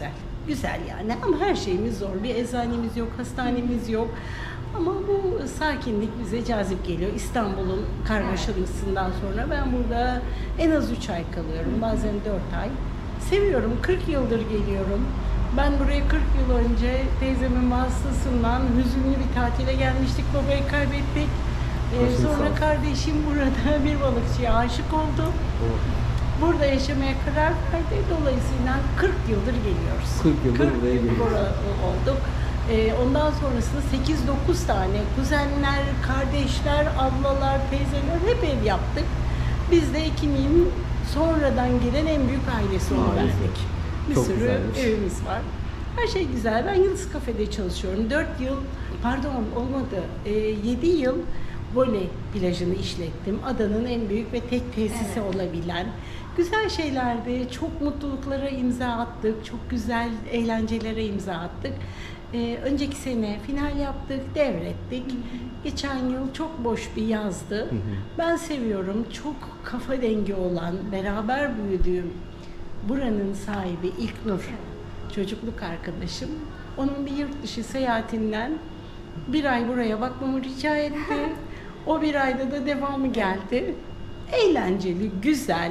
güzel yani ama her şeyimiz zor. Bir eczanemiz yok, hastanemiz yok. Ama bu sakinlik bize cazip geliyor. İstanbul'un karmaşalısından sonra ben burada en az 3 ay kalıyorum, bazen 4 ay. Seviyorum, 40 yıldır geliyorum. Ben buraya 40 yıl önce teyzemin vasıtasından hüzünlü bir tatile gelmiştik, babayı kaybettik. Sonra kardeşim burada bir balıkçıya aşık oldu. Burada yaşamaya karar verdi. Dolayısıyla 40 yıldır geliyoruz. 40 yıldır buraya geliyoruz. Burada olduk. Ondan sonrasında 8-9 tane kuzenler, kardeşler, ablalar, teyzeler hep ev yaptık. Biz de Ekinli'nin sonradan gelen en büyük ailesi olabildik. Bir Çok sürü güzelmiş. evimiz var. Her şey güzel. Ben Yıldız Kafe'de çalışıyorum. 4 yıl, pardon olmadı, 7 yıl voley plajını işlettim. Adanın en büyük ve tek tesisi olabilen. Güzel şeylerdi. Çok mutluluklara imza attık. Çok güzel eğlencelere imza attık. Önceki sene final yaptık, devrettik. Geçen yıl çok boş bir yazdı. Ben seviyorum. Çok kafa dengi olan, beraber büyüdüğüm buranın sahibi İlknur, çocukluk arkadaşım. Onun bir yurt dışı seyahatinden bir ay buraya bakmamı rica etti. O bir ayda da devamı geldi. Eğlenceli, güzel,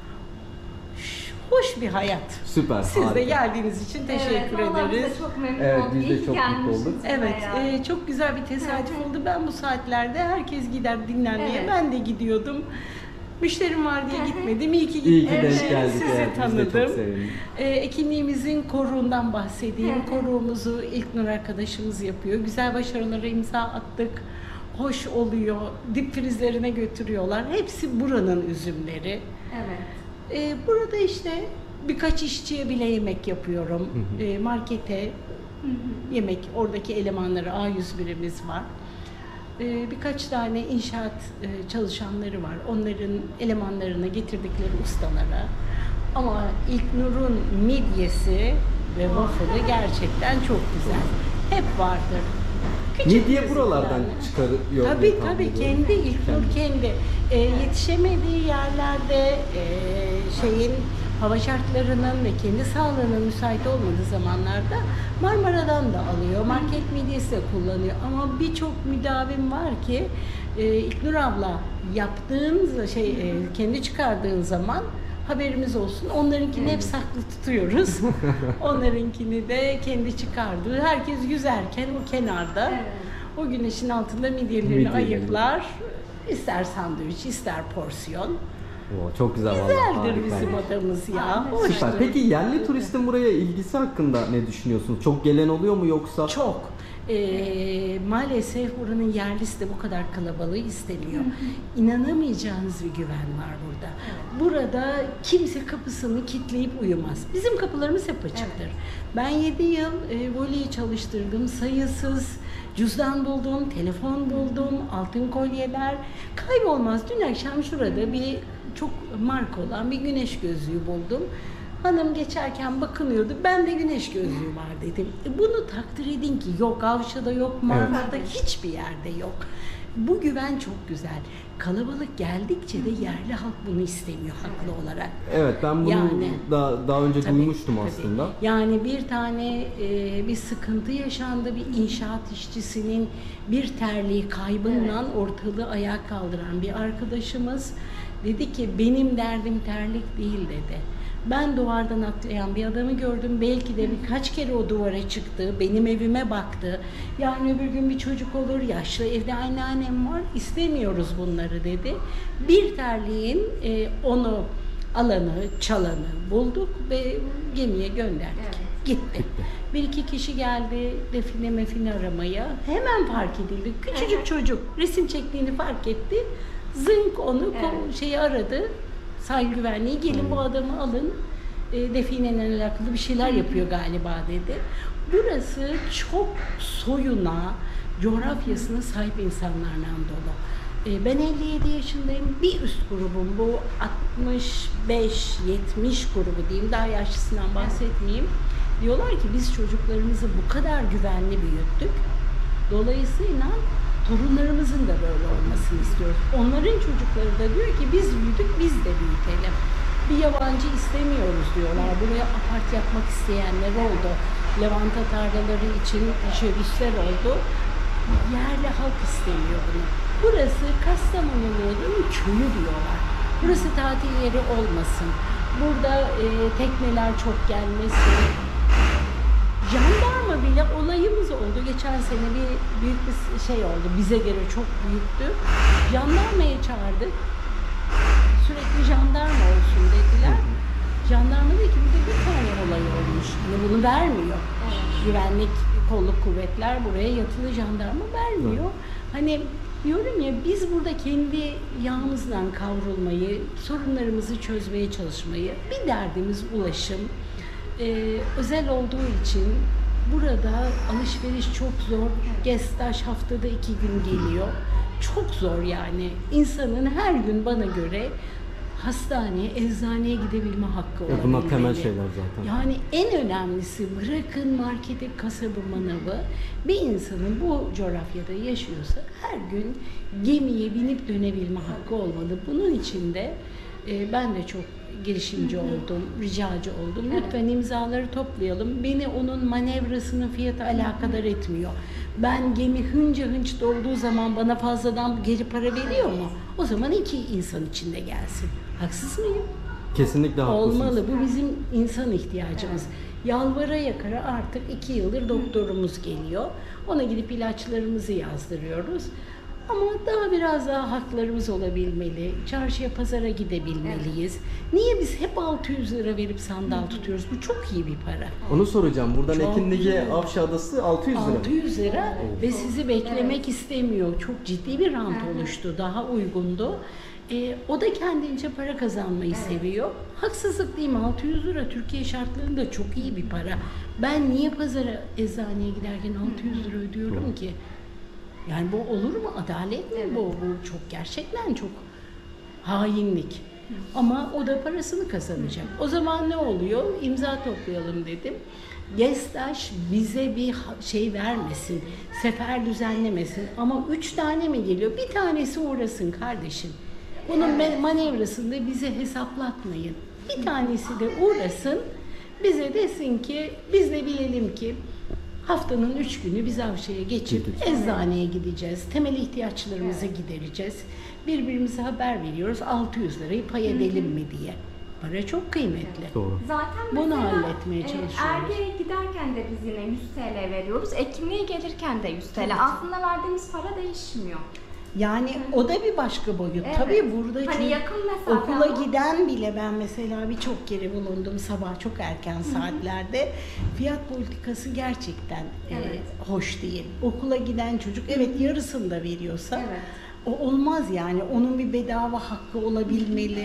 hoş bir hayat. Süper. Siz harika. de geldiğiniz için teşekkür vallahi ederiz. Biz de çok memnun Evet, olduk. biz de İyi ki çok mutlu gelmişiz olduk. Evet, buraya. çok güzel bir tesadüf oldu. Ben bu saatlerde herkes gider dinlenmeye. Evet. Ben de gidiyordum. Müşterim var diye gitmedim. İyi ki İyi gittim. ki denk geldik. Sizi Evet, biz de çok tanıdım. sevindik. Ekinliğimizin koruğundan bahsedeyim. Koruğumuzu İlknur arkadaşımız yapıyor. Güzel başarılara imza attık. Hoş oluyor. Dip frizlerine götürüyorlar. Hepsi buranın üzümleri. Evet. Burada işte birkaç işçiye bile yemek yapıyorum. Markete yemek, oradaki elemanları A101'imiz var. Birkaç tane inşaat çalışanları var. Onların elemanlarına getirdikleri ustalara. Ama İlknur'un midyesi ve waffle'ı gerçekten çok güzel. Hep vardır. Midye buralardan çıkarıyor. Tabii kendi İlknur kendi. Yetişemediği yerlerde hava şartlarının ve kendi sağlığının müsait olmadığı zamanlarda Marmara'dan da alıyor. Market midyesi de kullanıyor. Ama birçok müdavim var ki İlknur abla yaptığın kendi çıkardığın zaman haberimiz olsun. Onlarınkini hep saklı tutuyoruz. Onlarınkini de kendi çıkardığı. Herkes yüzerken o kenarda o güneşin altında midyelerini ayıklar. İster sandviç, ister porsiyon. Çok güzel vallahi. Güzeldir harika. bizim adamız ya. Süper. Hoştur. Peki yerli turistin buraya ilgisi hakkında ne düşünüyorsunuz? Çok gelen oluyor mu yoksa? Çok. Maalesef buranın yerlisi de bu kadar kalabalığı istemiyor. İnanamayacağınız bir güven var burada. Burada kimse kapısını kilitleyip uyumaz. Bizim kapılarımız hep açıktır. Ben 7 yıl voleyi çalıştırdım. Sayısız cüzdan buldum, telefon buldum, altın kolyeler. Kaybolmaz. Dün akşam şurada bir çok marka olan bir güneş gözlüğü buldum. Hanım geçerken bakınıyordu. Ben de güneş gözlüğü var dedim. Bunu takdir edin ki yok Avşa'da yok, Marmara'da hiçbir yerde yok. Bu güven çok güzel. Kalabalık geldikçe de yerli halk bunu istemiyor haklı olarak. Evet, ben bunu Yani, daha önce tabii, duymuştum tabii. aslında. Yani bir tane bir sıkıntı yaşandı. Bir inşaat işçisinin bir terliği kaybından ortalığı ayağa kaldıran bir arkadaşımız dedi ki benim derdim terlik değil dedi. Ben duvardan atlayan bir adamı gördüm. Belki de birkaç kere o duvara çıktı. Benim evime baktı. Yarın öbür gün bir çocuk olur. Yaşlı evde anneannem var. İstemiyoruz bunları dedi. Bir terliğin onu alanı, çalanı bulduk ve gemiye gönderdik. Gitti. Bir iki kişi geldi define mefine aramaya. Hemen fark edildi. Küçücük çocuk resim çektiğini fark etti. Zınk onu aradı. Sahil güvenliği gelin bu adamı alın. Defineyle alakalı bir şeyler yapıyor galiba dedi. Burası çok soyuna, coğrafyasına sahip insanlarla dolu. Ben 57 yaşındayım. Bir üst grubum bu 65-70 grubu diyeyim. Daha yaşlısından bahsetmeyeyim. Diyorlar ki biz çocuklarımızı bu kadar güvenli büyüttük. Dolayısıyla torunlarımızın da böyle olmasını istiyoruz. Onların çocukları da diyor ki biz büyüdük, biz de büyütelim. bir yabancı istemiyoruz diyorlar. Buraya apart yapmak isteyenler oldu. Lavanta tarlaları için teşebbüsler oldu. Yerli halk istemiyor bunu. Burası Kastamonu'nun köyü diyorlar. Burası tatil yeri olmasın. Burada tekneler çok gelmesin. Jandarma bile olayımız oldu. Geçen sene büyük bir şey oldu. Bize göre çok büyüktü. Jandarmayı çağırdık. Sürekli jandarma olsun dediler. Jandarma dedi ki burada bir tane olay olmuş. Yani bunu vermiyor. Güvenlik kolluk kuvvetler buraya yatılı jandarma vermiyor. Hani diyorum ya, biz burada kendi yağımızdan kavrulmayı, sorunlarımızı çözmeye çalışmayı, bir derdimiz ulaşım. Özel olduğu için burada alışveriş çok zor. Gestaş haftada 2 gün geliyor. Çok zor yani. İnsanın her gün bana göre hastaneye, eczaneye gidebilme hakkı olabilmeli. Bunlar temel şeyler zaten. Yani en önemlisi, bırakın markete, kasabı, manavı, bir insanın bu coğrafyada yaşıyorsa her gün gemiye binip dönebilme hakkı olmalı. Bunun için de ben de çok girişimci oldum, ricacı oldum. Lütfen imzaları toplayalım. Beni onun manevrasının fiyatı alakadar etmiyor. Ben gemi hınca hınç dolduğu zaman bana fazladan geri para veriyor mu? O zaman 2 insan içinde gelsin. Haksız mıyım? Kesinlikle haklısınız. Olmalı. Bu bizim insan ihtiyacımız. Yalvara yakara artık 2 yıldır doktorumuz geliyor. Ona gidip ilaçlarımızı yazdırıyoruz. Ama biraz daha haklarımız olabilmeli. Çarşıya, pazara gidebilmeliyiz. Niye biz hep 600 lira verip sandal tutuyoruz? Bu çok iyi bir para. Onu soracağım. Buradan Çok Ekinli'ye iyi. Avşa Adası 600 lira. 600 lira ve sizi beklemek istemiyor. Çok ciddi bir rant oluştu. Daha uygundu. O da kendince para kazanmayı seviyor. Haksızlık değil mi? 600 lira Türkiye şartlarında çok iyi bir para. Ben niye pazara, eczaneye giderken 600 lira ödüyorum ki? Yani bu olur mu? Adalet mi bu? Bu çok, gerçekten çok hainlik. Ama o da parasını kazanacak. O zaman ne oluyor? İmza toplayalım dedim. Gestaş bize bir şey vermesin, sefer düzenlemesin. Ama 3 tane mi geliyor? Bir tanesi uğrasın kardeşim. Bunun manevrasını da bize hesaplatmayın. Bir tanesi de uğrasın, bize desin ki, biz de bilelim ki haftanın 3 günü biz Avşa'ya geçip eczaneye gideceğiz. Temel ihtiyaçlarımızı gidereceğiz. Birbirimize haber veriyoruz. 600 lirayı pay edelim mi diye. Para çok kıymetli. Doğru. Zaten Bunu mesela, halletmeye çalışıyoruz. Erge'ye giderken de biz yine 100 TL veriyoruz. Ekinli'ye gelirken de 100 TL. Evet. Aslında verdiğimiz para değişmiyor. Yani o da bir başka boyut. Evet. Tabii burada Hani çünkü yakın mesafe okula ama- giden bile, ben mesela birçok kere bulundum sabah çok erken saatlerde. Fiyat politikası gerçekten Evet. hoş değil. Okula giden çocuk evet yarısını da veriyorsa Evet. o olmaz yani. Onun bir bedava hakkı olabilmeli.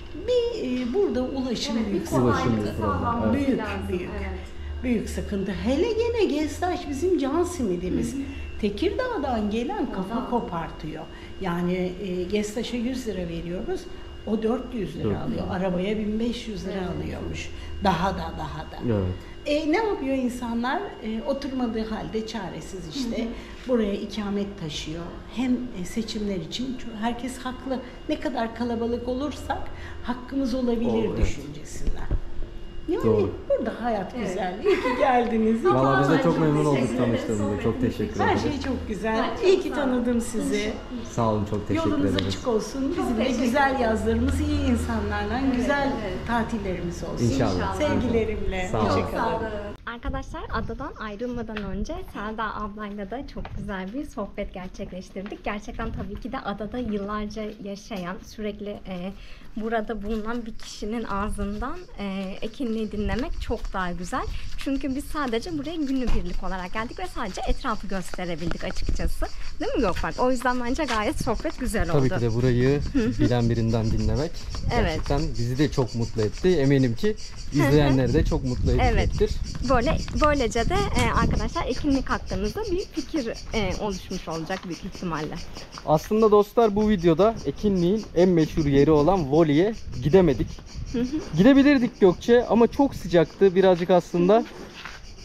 Bir burada ulaşım büyük sıkıntı. Ulaşım büyük problem, evet. Büyük, lazım. büyük. Evet. Büyük sıkıntı. Hele gene Gestaş bizim can simidimiz. Tekirdağ'dan gelen kafa kopartıyor. Yani Gestaş'a 100 lira veriyoruz. O 400 lira alıyor. Arabaya 1500 lira alıyormuş. Daha da. Evet. Ne yapıyor insanlar? Oturmadığı halde çaresiz işte. Buraya ikamet taşıyor. Hem seçimler için herkes haklı. Ne kadar kalabalık olursak hakkımız olabilir Evet. düşüncesinden. Yani Doğru. burada hayat güzel. İyi ki geldiniz. İyi ki Valla biz de çok çok memnun olduk teşekkür ederiz. tanıştığımıza. Çok teşekkür Her ederiz. şey çok güzel. Ben İyi çok ki sağ olun. tanıdım sizi. Sağ olun, çok teşekkür Yolunuz ederiz. açık olsun. Bizim de teşekkür güzel ederim. yazlarımız, iyi insanlarla güzel evet. tatillerimiz olsun. İnşallah. Sevgilerimle. Sağ olun. Çok Hoşça sağ kalın. olun. Arkadaşlar adadan ayrılmadan önce Selda ablayla da çok güzel bir sohbet gerçekleştirdik. Gerçekten tabii ki de adada yıllarca yaşayan, sürekli burada bulunan bir kişinin ağzından Ekinli'yi dinlemek çok daha güzel. Çünkü biz sadece buraya günübirlik olarak geldik ve sadece etrafı gösterebildik açıkçası. Değil mi Gökberk? O yüzden bence gayet sohbet güzel oldu. Tabii ki de burayı bilen birinden dinlemek Evet. gerçekten bizi de çok mutlu etti. Eminim ki izleyenleri de çok mutlu edecektir. Böylece de arkadaşlar Ekinlik hakkınızda bir fikir oluşmuş olacak büyük ihtimalle. Aslında dostlar bu videoda Ekinli'nin en meşhur yeri olan Voli'ye gidemedik. Gidebilirdik Gökçe ama çok sıcaktı. Birazcık aslında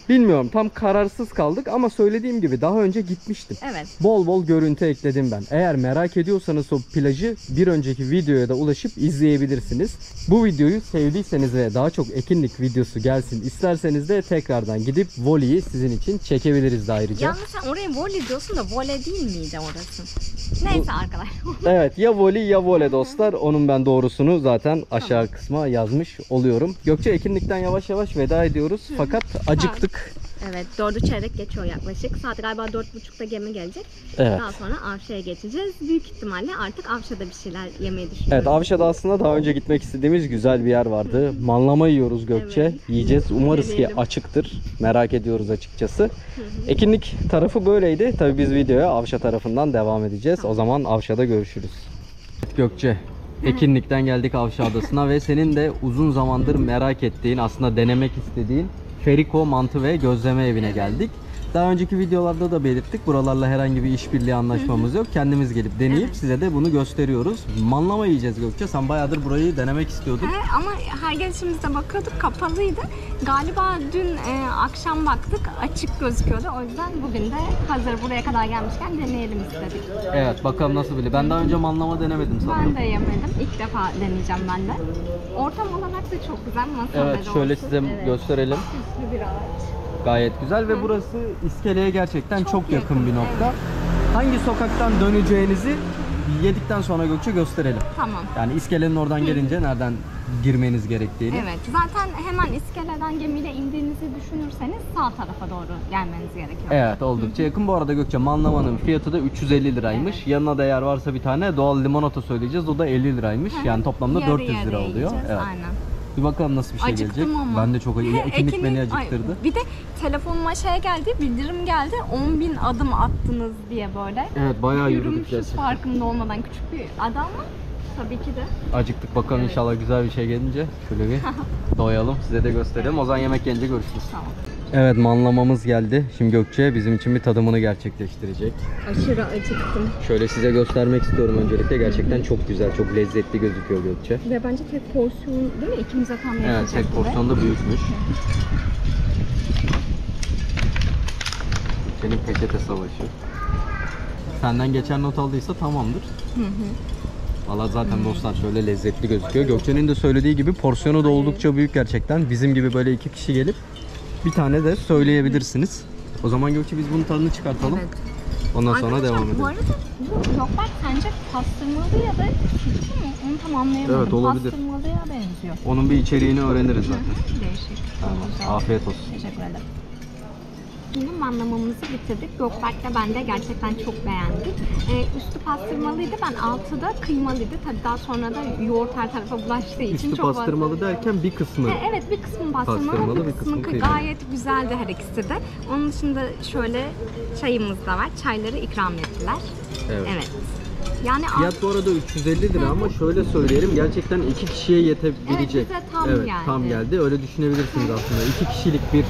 Bilmiyorum, tam kararsız kaldık ama söylediğim gibi daha önce gitmiştim. Evet. Bol bol görüntü ekledim ben. Eğer merak ediyorsanız o plajı bir önceki videoya da ulaşıp izleyebilirsiniz. Bu videoyu sevdiyseniz ve daha çok Ekinlik videosu gelsin isterseniz de tekrardan gidip voleyi sizin için çekebiliriz de ayrıca. Yalnız sen oraya voley diyorsun da voley değil miydi orası? Neyse arkadaşlar. Evet, ya voley ya voley dostlar. Onun ben doğrusunu zaten aşağı kısma yazmış oluyorum. Gökçe, Ekinlik'ten yavaş yavaş veda ediyoruz. Fakat acıktık. Evet, 4'ü çeyrek geçiyor yaklaşık. Saat galiba 4.30'da gemi gelecek. Evet. Daha sonra Avşa'ya geçeceğiz. Büyük ihtimalle artık Avşa'da bir şeyler yemeyi düşünüyoruz. Evet, Avşa'da aslında daha önce gitmek istediğimiz güzel bir yer vardı. Manlama yiyoruz Gökçe. Evet. Yiyeceğiz. Umarız ki Deneyelim. açıktır. Merak ediyoruz açıkçası. Ekinlik tarafı böyleydi. Tabii biz videoya Avşa tarafından devam edeceğiz. O zaman Avşa'da görüşürüz. Gökçe, Ekinlik'ten geldik Avşa Adası'na ve senin de uzun zamandır merak ettiğin, aslında denemek istediğin Feriko mantı ve gözleme evine geldik. Daha önceki videolarda da belirttik. Buralarla herhangi bir işbirliği anlaşmamız yok. Kendimiz gelip deneyip size de bunu gösteriyoruz. Manlama yiyeceğiz Gökçe. Sen bayağıdır burayı denemek istiyordun. Ama her gelişimizde bakıyorduk, kapalıydı. Galiba dün akşam baktık, açık gözüküyordu. O yüzden bugün de hazır buraya kadar gelmişken deneyelim istedik. Evet, bakalım nasıl bile. Ben daha önce manlama denemedim sanırım. Ben de yemedim. İlk defa deneyeceğim ben de. Ortam olarak da çok güzel. Masaları Evet, şöyle olsun. size gösterelim. Süslü bir ağaç. Gayet güzel ve burası iskeleye gerçekten çok yakın yakın, bir nokta. Hangi sokaktan döneceğinizi yedikten sonra Gökçe gösterelim. Tamam. Yani iskelenin oradan gelince nereden girmeniz gerektiğini. Evet. Zaten hemen iskeleden gemiyle indiğinizi düşünürseniz sağ tarafa doğru gelmeniz gerekiyor. Evet, oldukça yakın. Bu arada Gökçe, manlamanın fiyatı da 350 liraymış. Yanına da eğer varsa bir tane doğal limonata söyleyeceğiz. O da 50 liraymış. Yani toplamda Yarı 400 lira yarıya oluyor. yiyeceğiz, Evet. Aynen. Bir bakalım nasıl bir şey Acıktım gelecek. ama. Ben de çok Ekinlik beni acıktırdı. Bir de telefonuma geldi, bildirim geldi. 10.000 adım attınız diye böyle. Evet, bayağı yürüdük Yürümüşüz gerçekten. farkında olmadan, küçük bir adam ama tabii ki de. Acıktık, bakalım Evet. inşallah güzel bir şey gelince şöyle bir doyalım, size de gösterelim. O zaman yemek gelince görüşürüz. Tamam. Evet, manlamamız geldi. Şimdi Gökçe bizim için bir tadımını gerçekleştirecek. Aşırı acıktım. Şöyle size göstermek istiyorum öncelikle. Gerçekten çok güzel, çok lezzetli gözüküyor Gökçe. Ve bence tek porsiyon değil mi? İkimize tam yetecek Evet, tek gibi. porsiyon da büyükmüş. Senin peçete savaşı. Senden geçen not aldıysa tamamdır. Valla zaten dostlar şöyle lezzetli gözüküyor. Gökçe'nin de söylediği gibi porsiyonu da oldukça büyük gerçekten. Bizim gibi böyle 2 kişi gelip bir tane de söyleyebilirsiniz. O zaman Gökçe biz bunun tadını çıkartalım. Evet. Ondan sonra Arkadaşlar, devam edelim. Bu arada bu yoklar sence pastırmalı ya da sütlü mü? Onu tam anlayamadım. Evet, olabilir. Pastırmalıya benziyor. Onun bir içeriğini öğreniriz zaten. Değişik. Tamam, Güzel. afiyet olsun. Teşekkür ederim. Şimdi manlamamızı bitirdik. Gökberk'le ben de gerçekten çok beğendik. Üstü pastırmalıydı. Ben altı da kıymalıydı. Tabii daha sonra da yoğurt her tarafa bulaştığı için Üstü çok pastırmalı derken bir kısmı. Evet, bir kısmı pastırmalı, Pastırmalı, bir bir kısmı kısmı kıymalı. gayet güzeldi her ikisi de. Onun dışında şöyle çayımız da var. Çayları ikram ettiler. Evet. Yani Fiyat bu arada 350 lira ama şöyle söyleyelim, gerçekten 2 kişiye yetebilecek. Evet, bize tam geldi. Tam geldi. Öyle düşünebilirsiniz aslında. 2 kişilik bir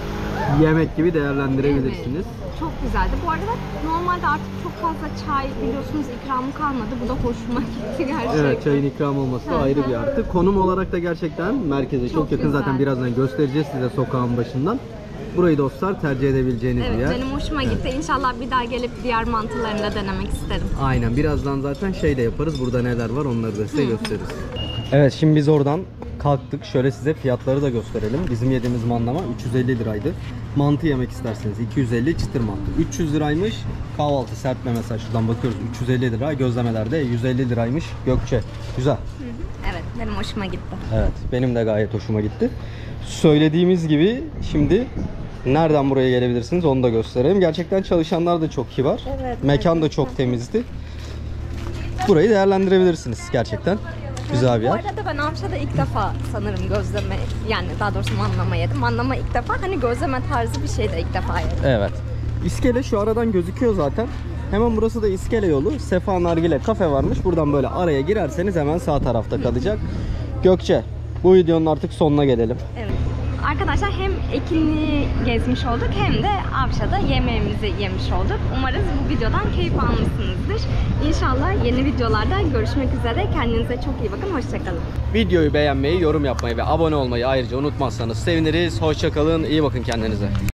yemek gibi değerlendirebilirsiniz. çok güzeldi. Bu arada normalde artık çok fazla çay biliyorsunuz ikramı kalmadı. Bu da hoşuma gitti gerçekten. Evet, çayın ikram olması da ayrı bir artı. Konum olarak da gerçekten merkeze çok yakın. güzel. Zaten birazdan göstereceğiz size sokağın başından. Burayı dostlar tercih edebileceğiniz bir Evet, yer. benim hoşuma gitti. İnşallah bir daha gelip diğer mantılarını da denemek isterim. Aynen, birazdan zaten şey de yaparız. Burada neler var onları da size gösteririz. Evet, şimdi biz oradan kalktık. Şöyle size fiyatları da gösterelim. Bizim yediğimiz manlama 350 liraydı. Mantı yemek isterseniz 250, çıtır mantı 300 liraymış. Kahvaltı serpme mesela şuradan bakıyoruz 350 lira. Gözlemeler de 150 liraymış. Gökçe. Güzel. Evet, benim hoşuma gitti. Evet, benim de gayet hoşuma gitti. Söylediğimiz gibi şimdi nereden buraya gelebilirsiniz onu da gösterelim. Gerçekten çalışanlar da çok kibar. Evet, Mekan da çok temizdi. Burayı değerlendirebilirsiniz gerçekten. Güzel bir Bu yer. arada ben Avşa'da ilk defa sanırım gözleme, yani daha doğrusu manlama yedim. Manlama ilk defa, hani gözleme tarzı bir şey de ilk defa yedim. Evet. İskele şu aradan gözüküyor zaten. Hemen burası da İskele yolu. Sefa Nargile kafe varmış. Buradan böyle araya girerseniz hemen sağ tarafta kalacak. Gökçe, bu videonun artık sonuna gelelim. Evet. Arkadaşlar hem Ekinli'yi gezmiş olduk hem de Avşa'da yemeğimizi yemiş olduk. Umarız bu videodan keyif almışsınızdır. İnşallah yeni videolarda görüşmek üzere. Kendinize çok iyi bakın. Hoşçakalın. Videoyu beğenmeyi, yorum yapmayı ve abone olmayı ayrıca unutmazsanız seviniriz. Hoşça kalın, iyi bakın kendinize.